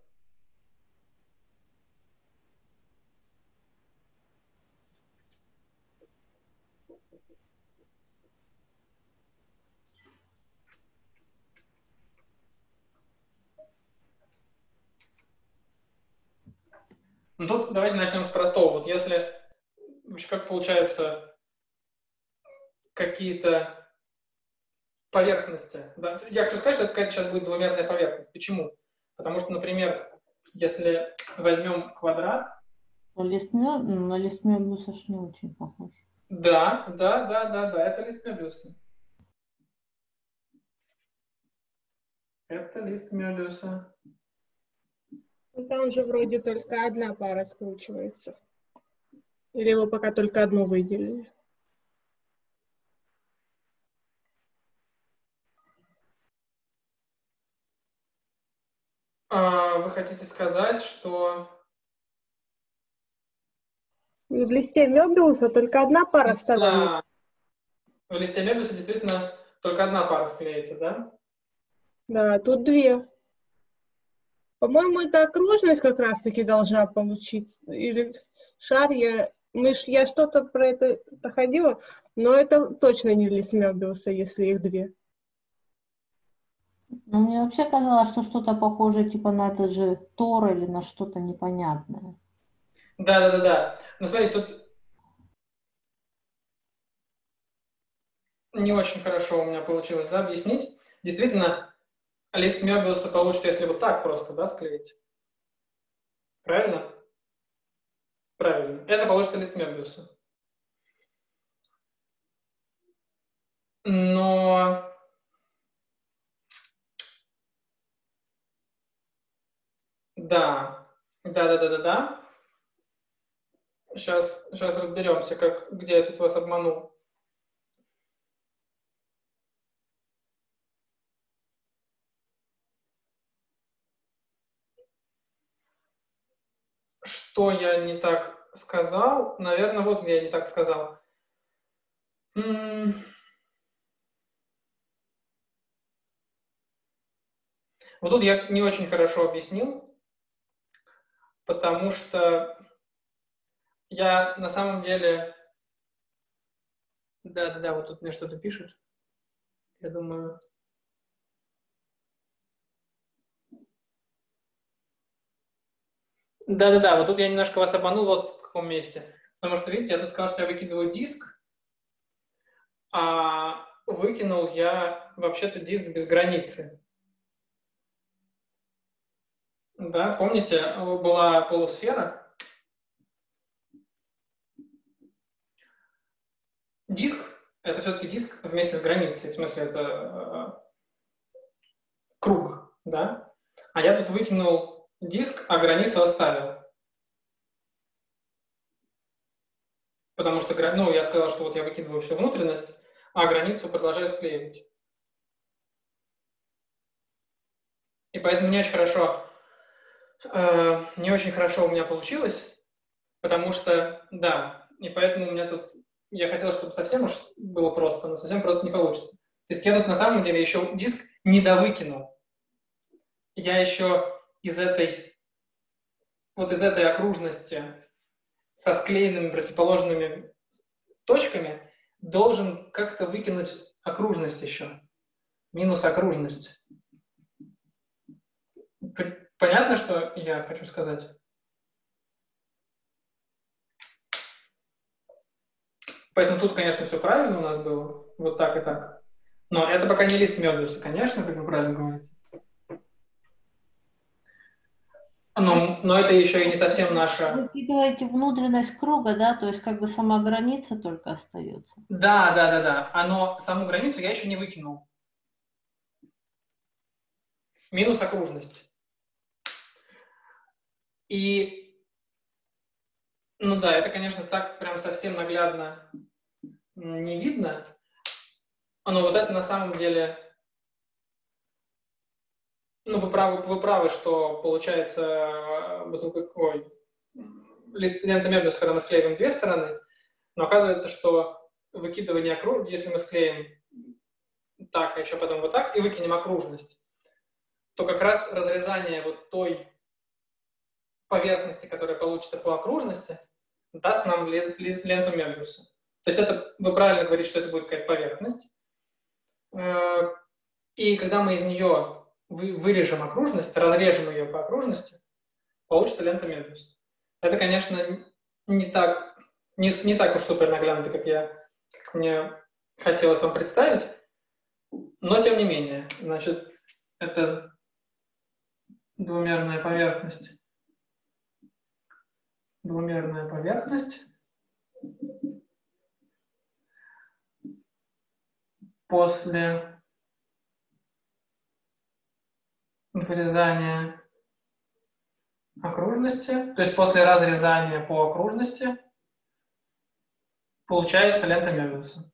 Ну тут давайте начнем с простого. Вот если вообще как получается какие-то поверхности. Да? Я хочу сказать, что это какая-то сейчас будет двумерная поверхность. Почему? Потому что, например, если возьмем квадрат. На лист Мёбиуса ж не очень похож. Да, это лист Мёбиуса. Это лист Мёбиуса. Ну, там же вроде только одна пара скручивается. Или вы пока только одну выделили? Вы хотите сказать, что... В листе Мёбиуса только одна пара сторон. Да, в листе Мёбиуса действительно только одна пара склеится, да? Да, тут две. По-моему, это окружность как раз-таки должна получиться. Или шар, я что-то про это проходила, но это точно не лист Мёбиуса, если их две. Ну, мне вообще казалось, что что-то похожее типа на этот же Тор или на что-то непонятное. Да. Но смотри, тут не очень хорошо у меня получилось, да, объяснить. Действительно, лист Мёбиуса получится, если вот так просто, да, склеить. Правильно? Правильно. Это получится лист Мёбиуса. Но... Да. Сейчас разберемся, где я тут вас обманул. Что я не так сказал? Наверное, вот я не так сказал. Вот тут я не очень хорошо объяснил, потому что я на самом деле... Да, вот тут мне что-то пишут. Я думаю... Да, вот тут я немножко вас обманул, вот в каком месте. Потому что, видите, я тут сказал, что я выкидываю диск, а выкинул я вообще-то диск без границы. Да, помните, была полусфера. Диск — это все-таки диск вместе с границей. В смысле, это круг, да? А я тут выкинул диск, а границу оставил. Потому что, ну, я сказал, что вот я выкидываю всю внутренность, а границу продолжаю склеивать. И поэтому не очень хорошо у меня получилось, потому что, да, и поэтому у меня тут, я хотел, чтобы совсем уж было просто, но совсем просто не получится. То есть я тут на самом деле еще диск не довыкинул. Я еще из этой окружности со склеенными противоположными точками должен как-то выкинуть окружность еще. Минус окружность. Понятно, что я хочу сказать? Поэтому тут, конечно, все правильно у нас было. Вот так и так. Но это пока не лист Мёбиуса, конечно, как вы правильно говорите. Ну, но это еще и не совсем наша... Выкидываете внутренность круга, да, то есть как бы сама граница только остается. Да. Оно, саму границу я еще не выкинул. Минус окружность. И, ну да, это, конечно, так прям совсем наглядно не видно. Но вот это на самом деле... Ну, вы правы, что получается лента Мебиуса, когда мы склеиваем две стороны, но оказывается, что выкидывание окружности, если мы склеим так, а еще потом вот так, и выкинем окружность, то как раз разрезание вот той поверхности, которая получится по окружности, даст нам ленту Мебиуса. То есть это, вы правильно говорите, что это будет какая-то поверхность. И когда мы из нее вырежем окружность, разрежем ее по окружности, получится лента Мебиуса. Это, конечно, не так уж супер наглядно, как мне хотелось вам представить, но тем не менее. Значит, это двумерная поверхность. Двумерная поверхность после вырезания окружности, то есть после разрезания по окружности, получается лента Мебиуса.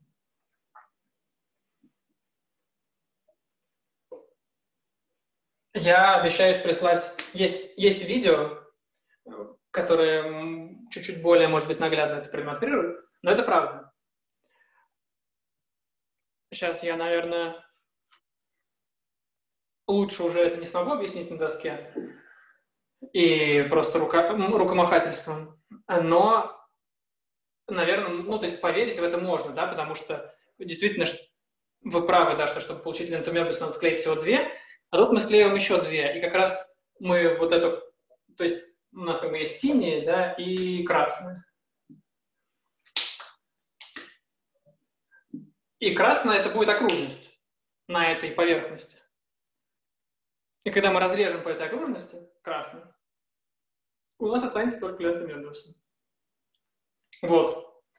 Я обещаюсь прислать... Есть видео, которые чуть-чуть более, может быть, наглядно это продемонстрируют, но это правда. Сейчас я, наверное, лучше уже это не смогу объяснить на доске и просто рукомахательством, но, наверное, ну, то есть поверить в это можно, да, потому что действительно вы правы, да, что чтобы получить ленту Мебиуса, надо склеить всего две, а тут мы склеиваем еще две, и как раз мы вот эту, то есть у нас как бы есть синие, да, и красные. И красная это будет окружность на этой поверхности. И когда мы разрежем по этой окружности, красной, у нас останется только лента Мебиуса. Вот.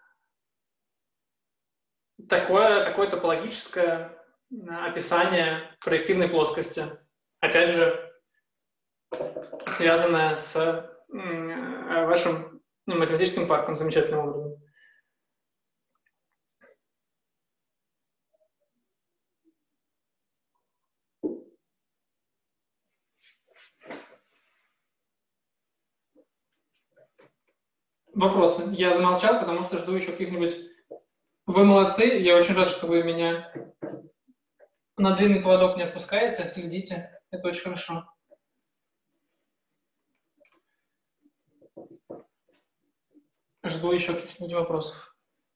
Такое топологическое описание проективной плоскости. Опять же, связанное с вашим математическим парком замечательным образом. Вопросы? Я замолчал, потому что жду еще каких-нибудь... Вы молодцы, я очень рад, что вы меня на длинный поводок не отпускаете, следите. Это очень хорошо. Жду еще каких-нибудь вопросов.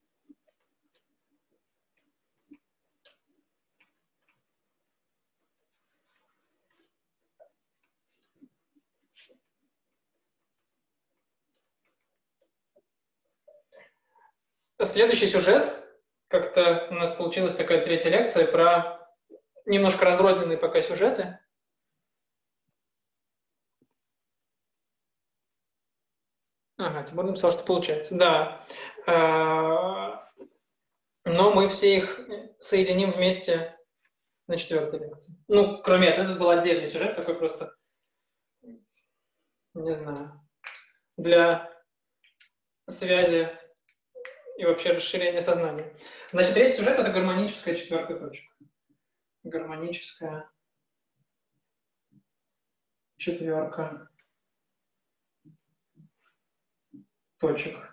Следующий сюжет. Как-то у нас получилась такая третья лекция про немножко разрозненные пока сюжеты. Ага, Тимур написал, что получается. Да. Но мы все их соединим вместе на четвертой лекции. Ну, кроме этого, это был отдельный сюжет, такой просто, не знаю, для связи и вообще расширения сознания. Значит, третий сюжет – это гармоническая четвертая точка. Гармоническая четверка точек.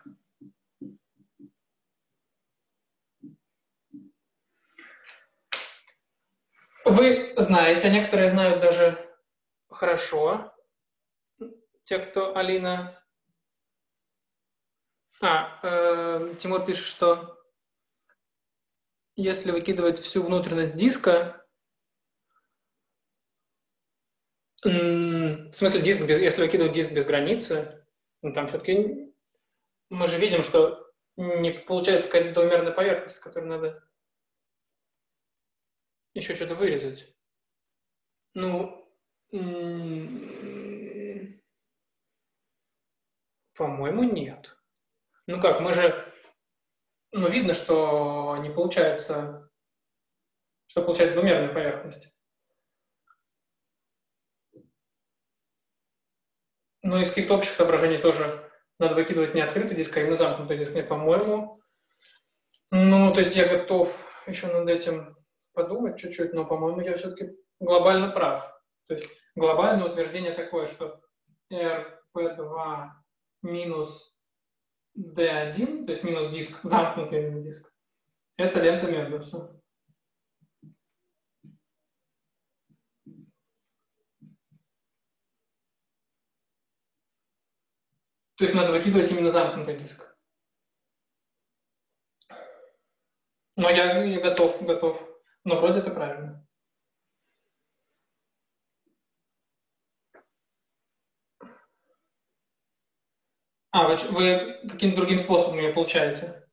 Вы знаете, некоторые знают даже хорошо, те, кто Алина... Тимур пишет, что если выкидывать всю внутренность диска, в смысле диск, если выкидывать диск без границы, ну, там все-таки мы же видим, что не получается какая-то двумерная поверхность, с которой надо еще что-то вырезать. Ну, По-моему, нет. Ну как, мы же... Ну, видно, что не получается... Что получается двумерная поверхность. Но из каких-то общих соображений тоже надо выкидывать не открытый диск, а именно замкнутый диск. Нет, по-моему... Ну, то есть я готов еще над этим подумать чуть-чуть, но, по-моему, я все-таки глобально прав. То есть глобальное утверждение такое, что RP2 минус D1, то есть минус диск, замкнутый именно диск, это лента Мебиуса. То есть надо выкидывать именно замкнутый диск. Но я готов. Но вроде это правильно. Вы каким-то другим способом ее получаете?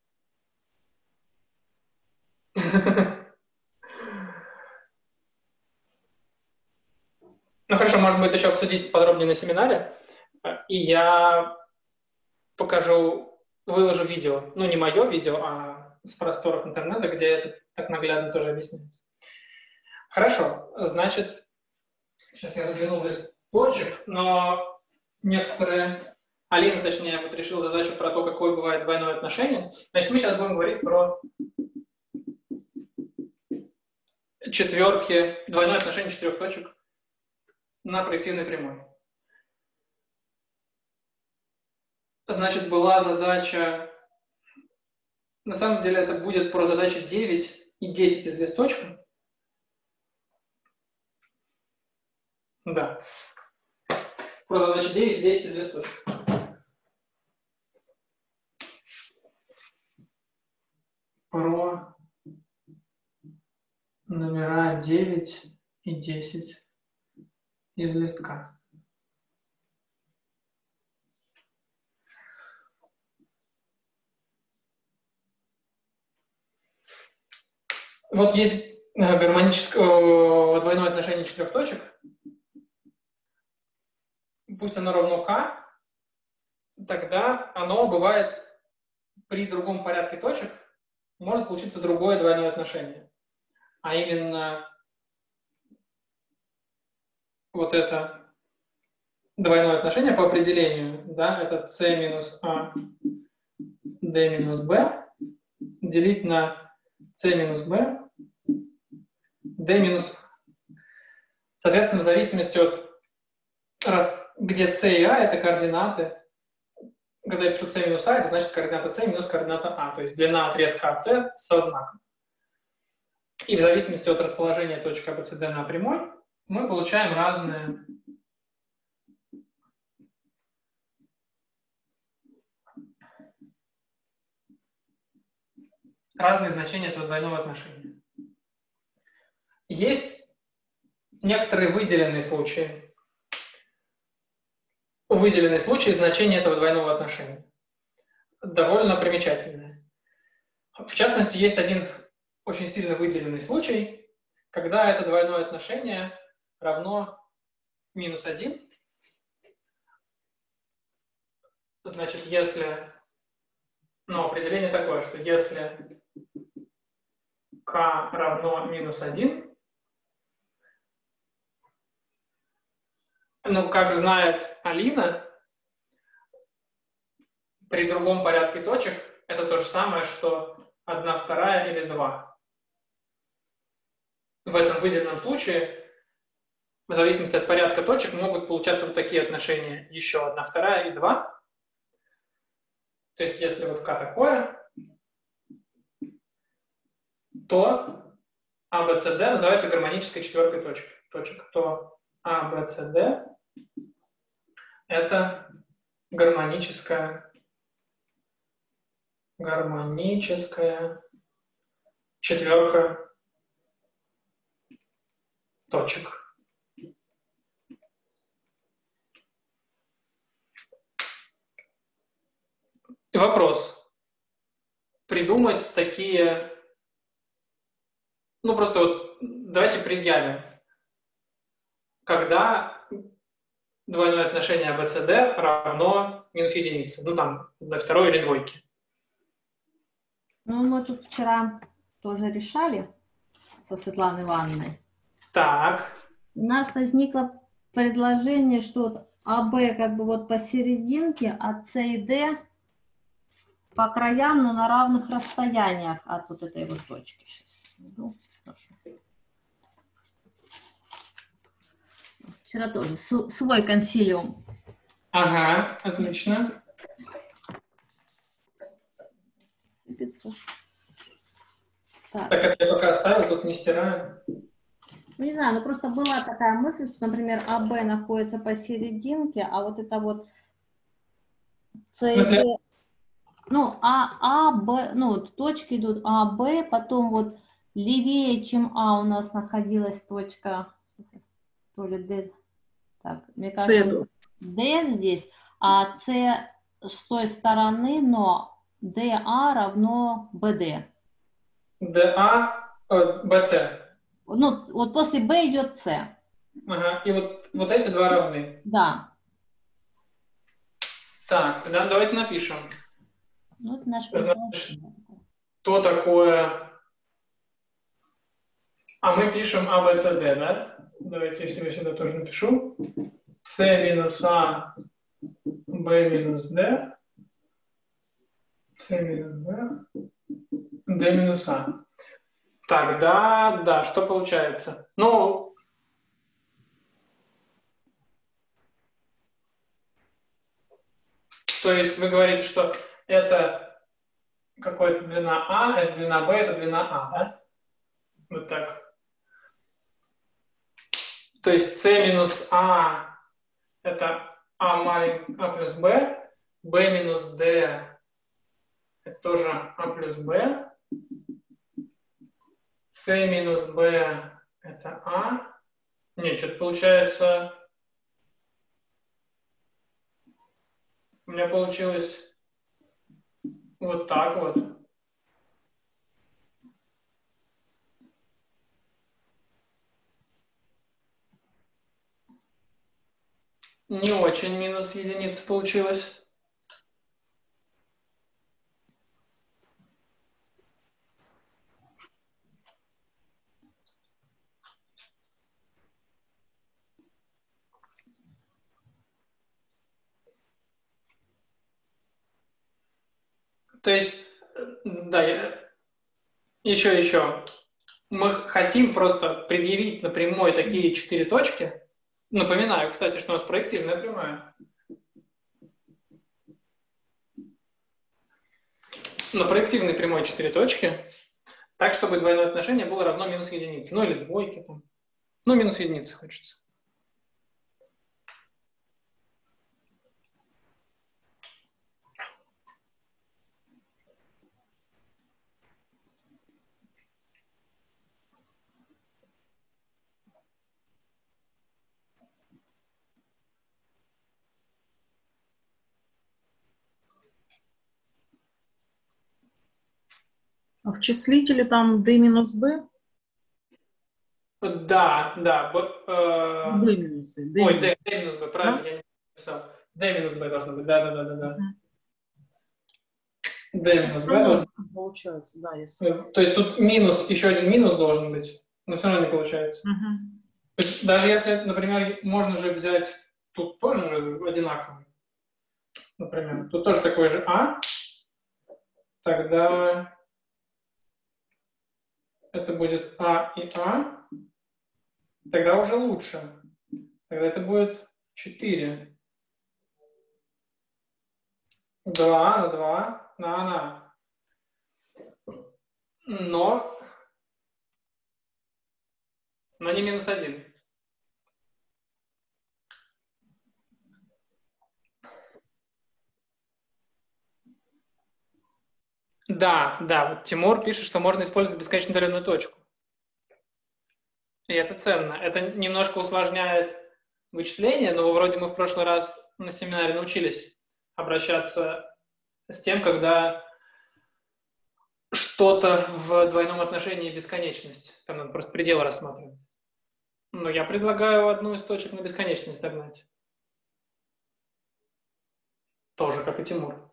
Ну хорошо, может быть, еще обсудить подробнее на семинаре. И я выложу видео. Ну, не мое видео, а с просторов интернета, где это так наглядно тоже объясняется. Хорошо, значит, сейчас я заглянул в листочек, но некоторые... Алина, точнее, вот решила задачу про то, какое бывает двойное отношение. Значит, мы сейчас будем говорить про двойное отношение четырех точек на проективной прямой. Значит, была задача... На самом деле это будет про задачи 9 и 10 из листочка. Да. Про задачи 9 и 10 из листочка. Про номера 9 и 10 из листка. Вот есть гармоническое двойное отношение четырех точек. Пусть оно равно k, тогда оно бывает при другом порядке точек, может получиться другое двойное отношение. А именно вот это двойное отношение по определению, да, это c минус a, d минус b, делить на c минус b, d минус a. Соответственно, в зависимости от, где c и a это координаты, когда я пишу c минус a, это значит координата c минус координата a, то есть длина отрезка AC со знаком. И в зависимости от расположения точек ABCD на прямой, мы получаем разные значения этого двойного отношения. Есть некоторые выделенные случаи. Выделенные случаи значения этого двойного отношения. Довольно примечательные. В частности, есть один очень сильно выделенный случай, когда это двойное отношение равно минус 1. Значит, если... Ну, определение такое, что если k равно минус 1, ну, как знает Алина, при другом порядке точек это то же самое, что 1/2 или 2. В этом выделенном случае, в зависимости от порядка точек, могут получаться вот такие отношения: еще 1/2 и 2. То есть, если вот k такое, то ABCD называется гармонической четверкой точек. То ABCD это гармоническая четверка точек. И вопрос. Придумать такие... Ну, просто вот давайте предъявим. Когда двойное отношение ABCD равно минус единице. Ну, там, на второй или двойке. Ну, мы тут вчера тоже решали со Светланой Ивановной. Так. У нас возникло предложение, что вот АБ как бы вот посерединке, а С и Д по краям, но на равных расстояниях от вот этой вот точки. Сейчас найду. Вчера тоже свой консилиум. Ага, отлично. Сыпется. Так, это я пока оставил, тут не стираю. Ну, не знаю, но просто была такая мысль, что, например, АБ находится посерединке, а вот это вот С и Д, ну, Б, ну, вот точки идут А, Б, потом вот левее, чем А у нас находилась точка, то ли Д, так, мне кажется, Д здесь, а С с той стороны, но ДА равно БД. ДА, БС. Ну, вот после Б идет С. Ага, и вот эти два равны. Да. Так, тогда давайте напишем. Ну, это наш Значит, что такое... А мы пишем ABCD, да? Давайте, если я сюда тоже напишу. С минус А, Б минус Д. С минус Б, Д минус А. Тогда, да, что получается? Ну, то есть вы говорите, что это какая-то длина А, это длина Б, это длина А, да? Вот так. То есть С минус А это А маленький А плюс Б, Б минус Д это тоже А плюс Б, С минус Б это А. Нет, что-то получается... У меня получилось вот так вот. Не очень минус единица получилось. То есть, да, еще. Мы хотим просто предъявить на прямой такие 4 точки. Напоминаю, кстати, что у нас проективная прямая. На проективной прямой 4 точки, так, чтобы двойное отношение было равно минус единице. Ну, или двойке там. Ну, минус единице хочется. А в числителе там d минус b? Да. D минус b. Ой, d минус b, правильно, я не написал. d минус b должно быть, да. d минус b должно быть. Получается, да, если... То есть тут минус, еще один минус должен быть, но все равно не получается. То есть даже если, например, можно же взять, тут тоже одинаковый, например, тут тоже такой же А, тогда это будет А и А, тогда уже лучше. Тогда это будет 4. 2 на 2 на А. Но не минус 1. Да, вот Тимур пишет, что можно использовать бесконечно удаленную точку. И это ценно. Это немножко усложняет вычисления, но вроде мы в прошлый раз на семинаре научились обращаться с тем, когда что-то в двойном отношении бесконечность. Там надо просто пределы рассматривать. Но я предлагаю одну из точек на бесконечность догнать. Тоже, как и Тимур.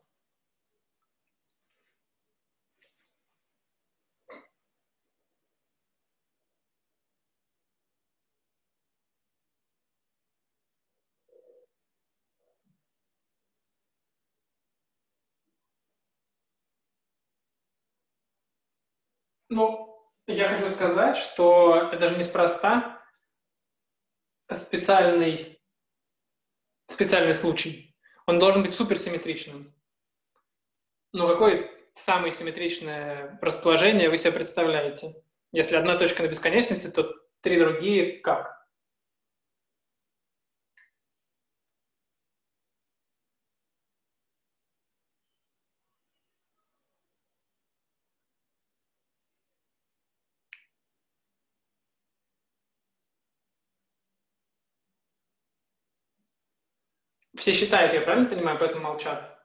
Ну, я хочу сказать, что это же неспроста специальный случай. Он должен быть суперсимметричным. Ну, какое самое симметричное расположение вы себе представляете? Если одна точка на бесконечности, то три другие как? Все считают, я правильно понимаю, поэтому молчат?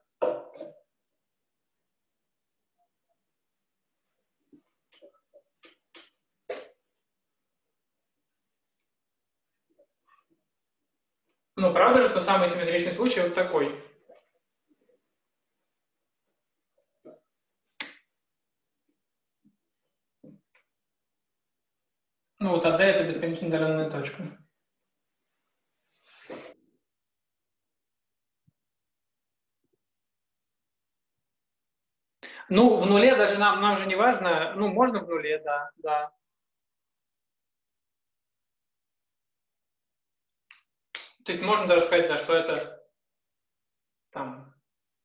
Ну, правда же, что самый симметричный случай вот такой? Ну, вот AD — это бесконечно удаленная точка. Ну, в нуле даже нам же не важно. Ну, можно в нуле, да. То есть можно даже сказать, да, что это там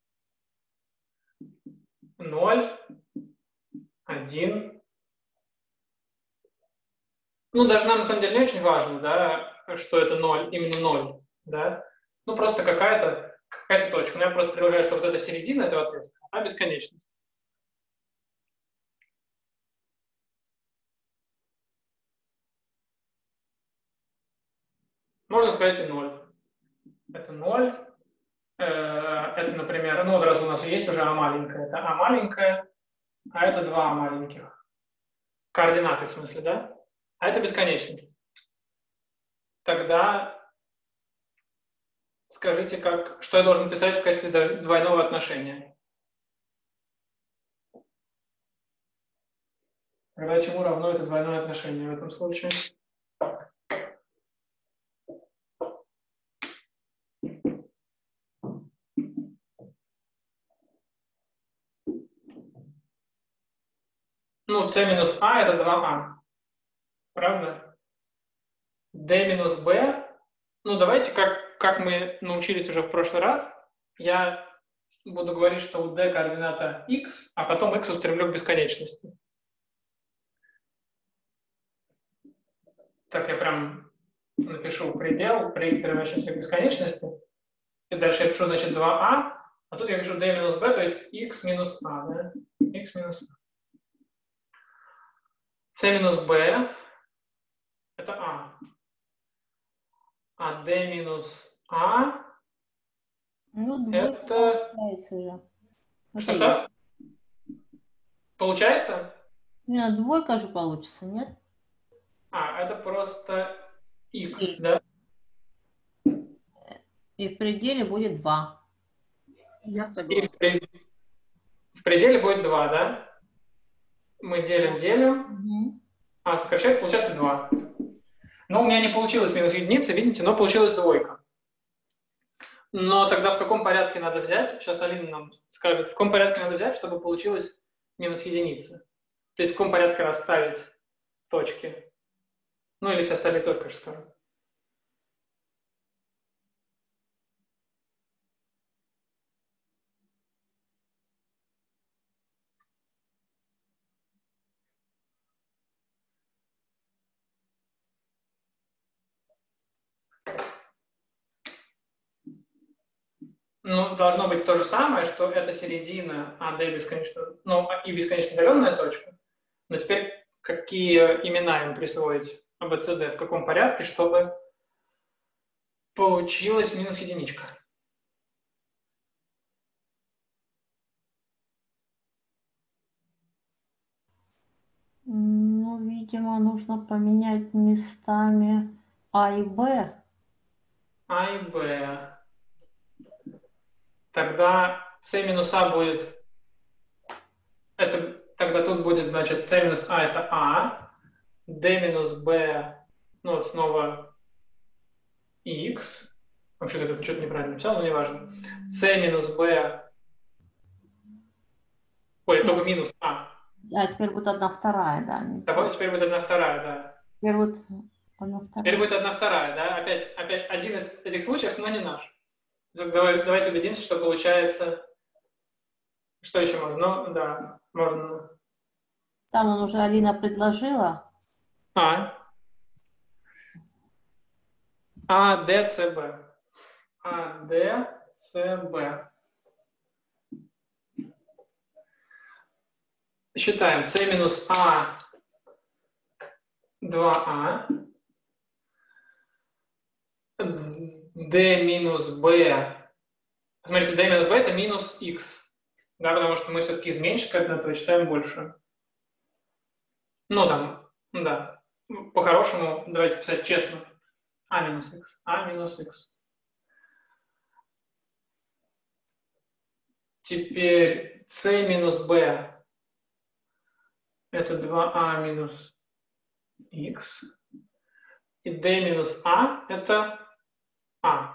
0, 1. Ну, даже нам на самом деле не очень важно, да, что это 0, именно 0, да. Ну, просто какая-то точка. Ну, я просто предполагаю, что вот эта середина этого отрезка, она бесконечность. Можно сказать и 0. Это 0. Это, например, ну, вот раз у нас есть уже А маленькая, это А маленькая, а это 2 А маленьких. Координаты, в смысле, да? А это бесконечность. Тогда скажите, что я должен писать в качестве двойного отношения? Тогда чему равно это двойное отношение в этом случае? Ну, c минус А это 2А. Правда? D минус B. Ну, давайте, как мы научились уже в прошлый раз, я буду говорить, что у D координата x, а потом x устремлю к бесконечности. Так, я прям напишу предел, прикрывающийся к бесконечности. И дальше я пишу, значит, 2А, а тут я пишу D минус B, то есть x минус А, да? X минус А. C минус B это А. А D минус А Ну, двойка это... получается же. Что-что? Получается? Нет, двойка же получится, нет? А, это просто x, да? И в пределе будет 2. Я И согласна. в пределе будет 2, да? Мы делим, а сокращается, получается 2. Но у меня не получилось минус единица, видите, но получилась двойка. Но тогда в каком порядке надо взять? Сейчас Алина нам скажет, в каком порядке надо взять, чтобы получилось минус единица. То есть в каком порядке расставить точки. Ну или все остальные тоже, конечно, скажут. Ну, должно быть то же самое, что это середина AD бесконечно, ну, и бесконечно удаленная точка. Но теперь какие имена им присвоить ABCD, в каком порядке, чтобы получилась минус единичка? Ну, видимо, нужно поменять местами А и Б. А и Б. тогда c минус a будет, тогда тут будет, значит, c минус a это a, d минус b, ну вот снова x, вообще я что-то неправильно написал, но неважно, c минус b, ой, только минус a. А теперь будет 1/2, да. Теперь будет 1/2, да. Теперь вот 1/2. Теперь будет 1/2, да. Опять один из этих случаев, но не наш. Давайте убедимся, что получается... Что еще можно? Ну, да, можно... Там он уже Алина предложила. D, C, B. D, C, B. Считаем. C минус A 2A. D минус B. Смотрите, D минус B это минус X. Да, потому что мы все-таки из меньшей координаты считаем большую. Ну, там, да. По-хорошему, давайте писать честно. A минус X. A минус X. Теперь C минус B это 2A минус X. И D минус A это A.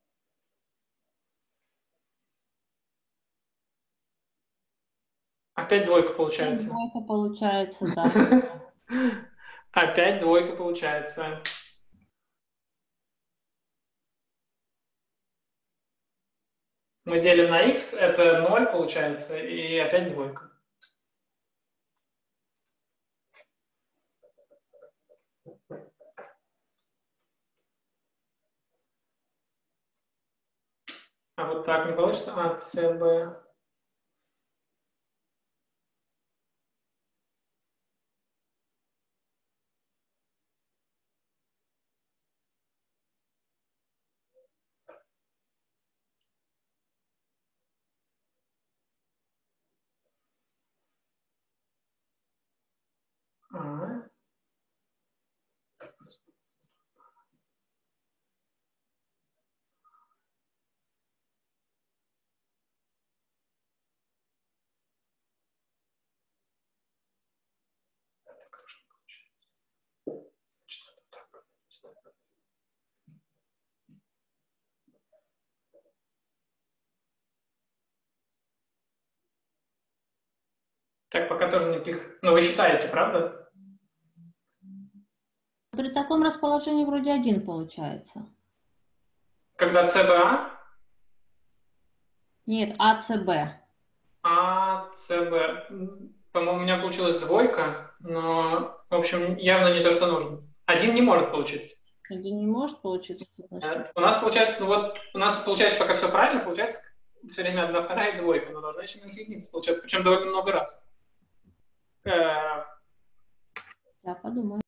Опять двойка получается. Двойка получается, да. Опять двойка получается. Мы делим на x, это 0 получается, и опять двойка. А вот так не получится? А, CB. Так, пока тоже никаких... Ну, вы считаете, правда? При таком расположении вроде 1 получается. Когда CBA? Нет, АЦБ. АЦБ. По-моему, у меня получилась двойка, но, в общем, явно не то, что нужно. 1 не может получиться. 1 не может получиться. У нас получается, ну вот, у нас получается пока все правильно, получается все время 1, 2 и двойка, но должна еще минус единица получаться, причем довольно много раз. Я подумаю.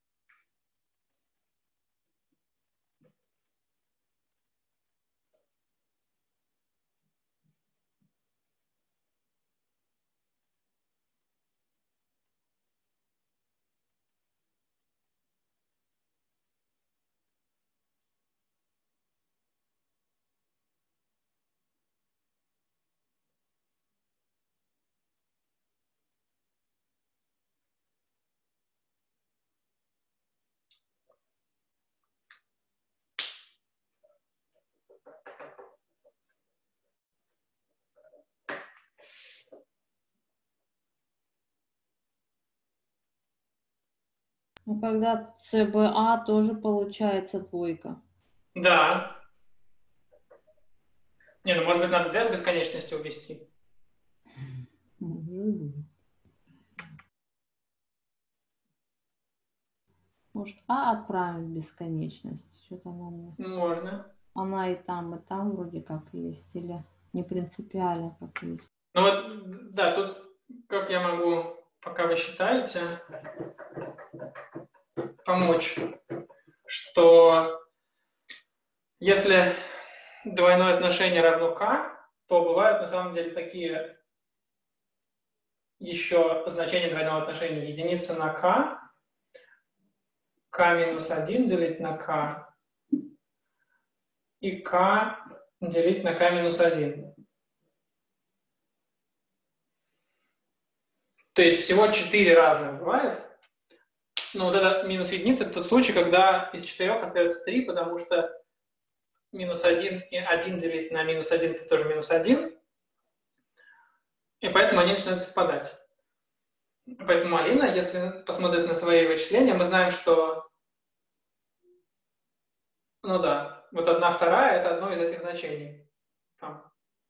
Ну, когда ЦБА тоже получается двойка. Да. Не, ну может быть надо D с бесконечностью увести. Может, А отправить в бесконечность? Что-то она... Можно. Она и там вроде как есть. Или не принципиально как есть. Ну вот, да, тут как я могу, пока вы считаете, помочь, что если двойное отношение равно k, то бывают на самом деле такие еще значения двойного отношения. Единица на k минус 1 делить на k, и k делить на k минус 1. То есть всего 4 разных бывает. Но вот это минус единица – это тот случай, когда из 4 остается 3, потому что минус 1 и 1 делить на минус 1 – это тоже минус 1. И поэтому они начинают совпадать. Поэтому Алина, если посмотреть на свои вычисления, мы знаем, что, ну да, вот 1/2 – это одно из этих значений. Там.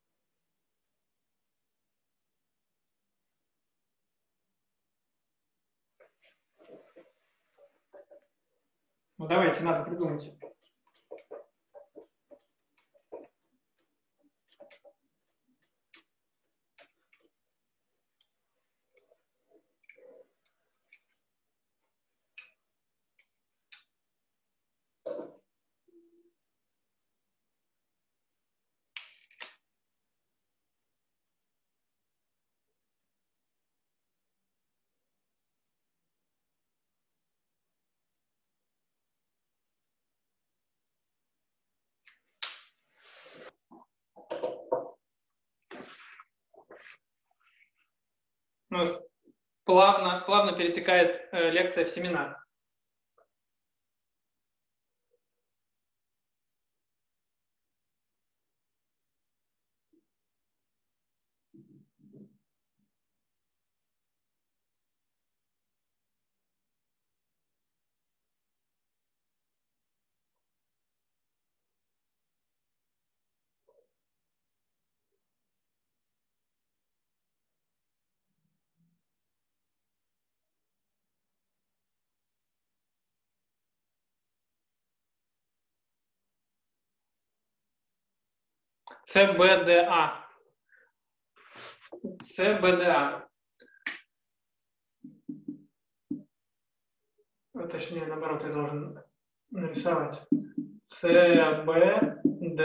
Ну давайте, надо придумать. У нас плавно перетекает лекция в семинар. ЦБДА. ЦБДА. Точнее, наоборот, я должен нарисовать. ЦБДА.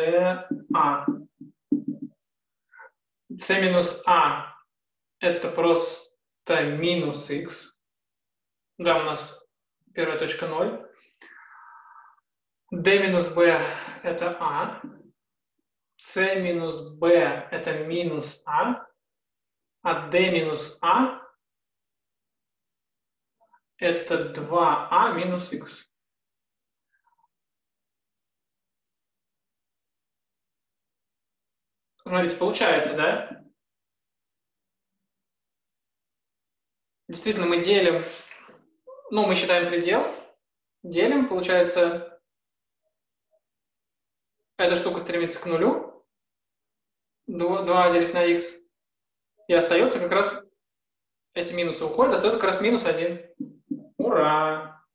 С минус А это просто минус х. Да, у нас первая точка 0. D минус B это А. С минус B это минус А. А D минус А это 2А минус х. Смотрите, получается, да? Действительно, мы делим, ну, мы считаем предел, делим, получается, эта штука стремится к нулю, 2 делить на х, и остается как раз, эти минусы уходят, остается как раз минус 1. Ура!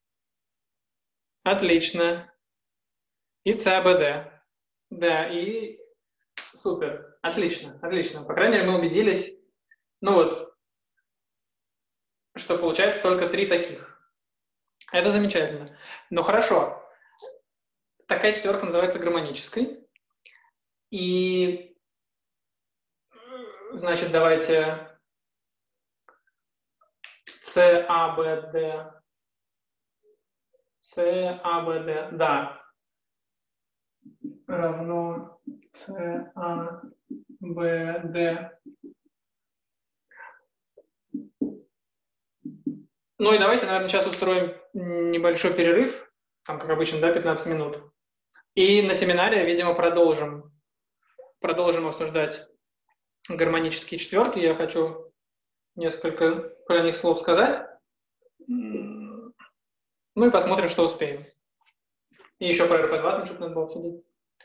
Отлично. И ЦБД. Да, и супер. Отлично, отлично. По крайней мере, мы убедились, ну вот, что получается только 3 таких. Это замечательно. Но хорошо. Такая четверка называется гармонической. И, значит, давайте ЦАБД. ЦАБД, да. Равно ЦАБД. Ну и давайте, наверное, сейчас устроим небольшой перерыв, там, как обычно, да, 15 минут. И на семинаре, видимо, продолжим обсуждать гармонические четверки. Я хочу несколько про них слов сказать. Ну и посмотрим, что успеем. И еще про РП-2 там что-то надо было обсудить.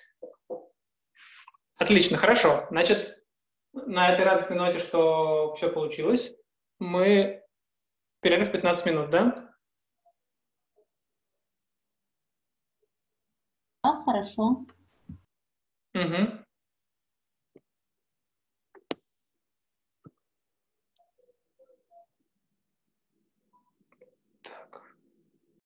Отлично, хорошо. Значит, на этой радостной ноте, что все получилось, мы перерыв 15 минут, да? Да, хорошо. Угу.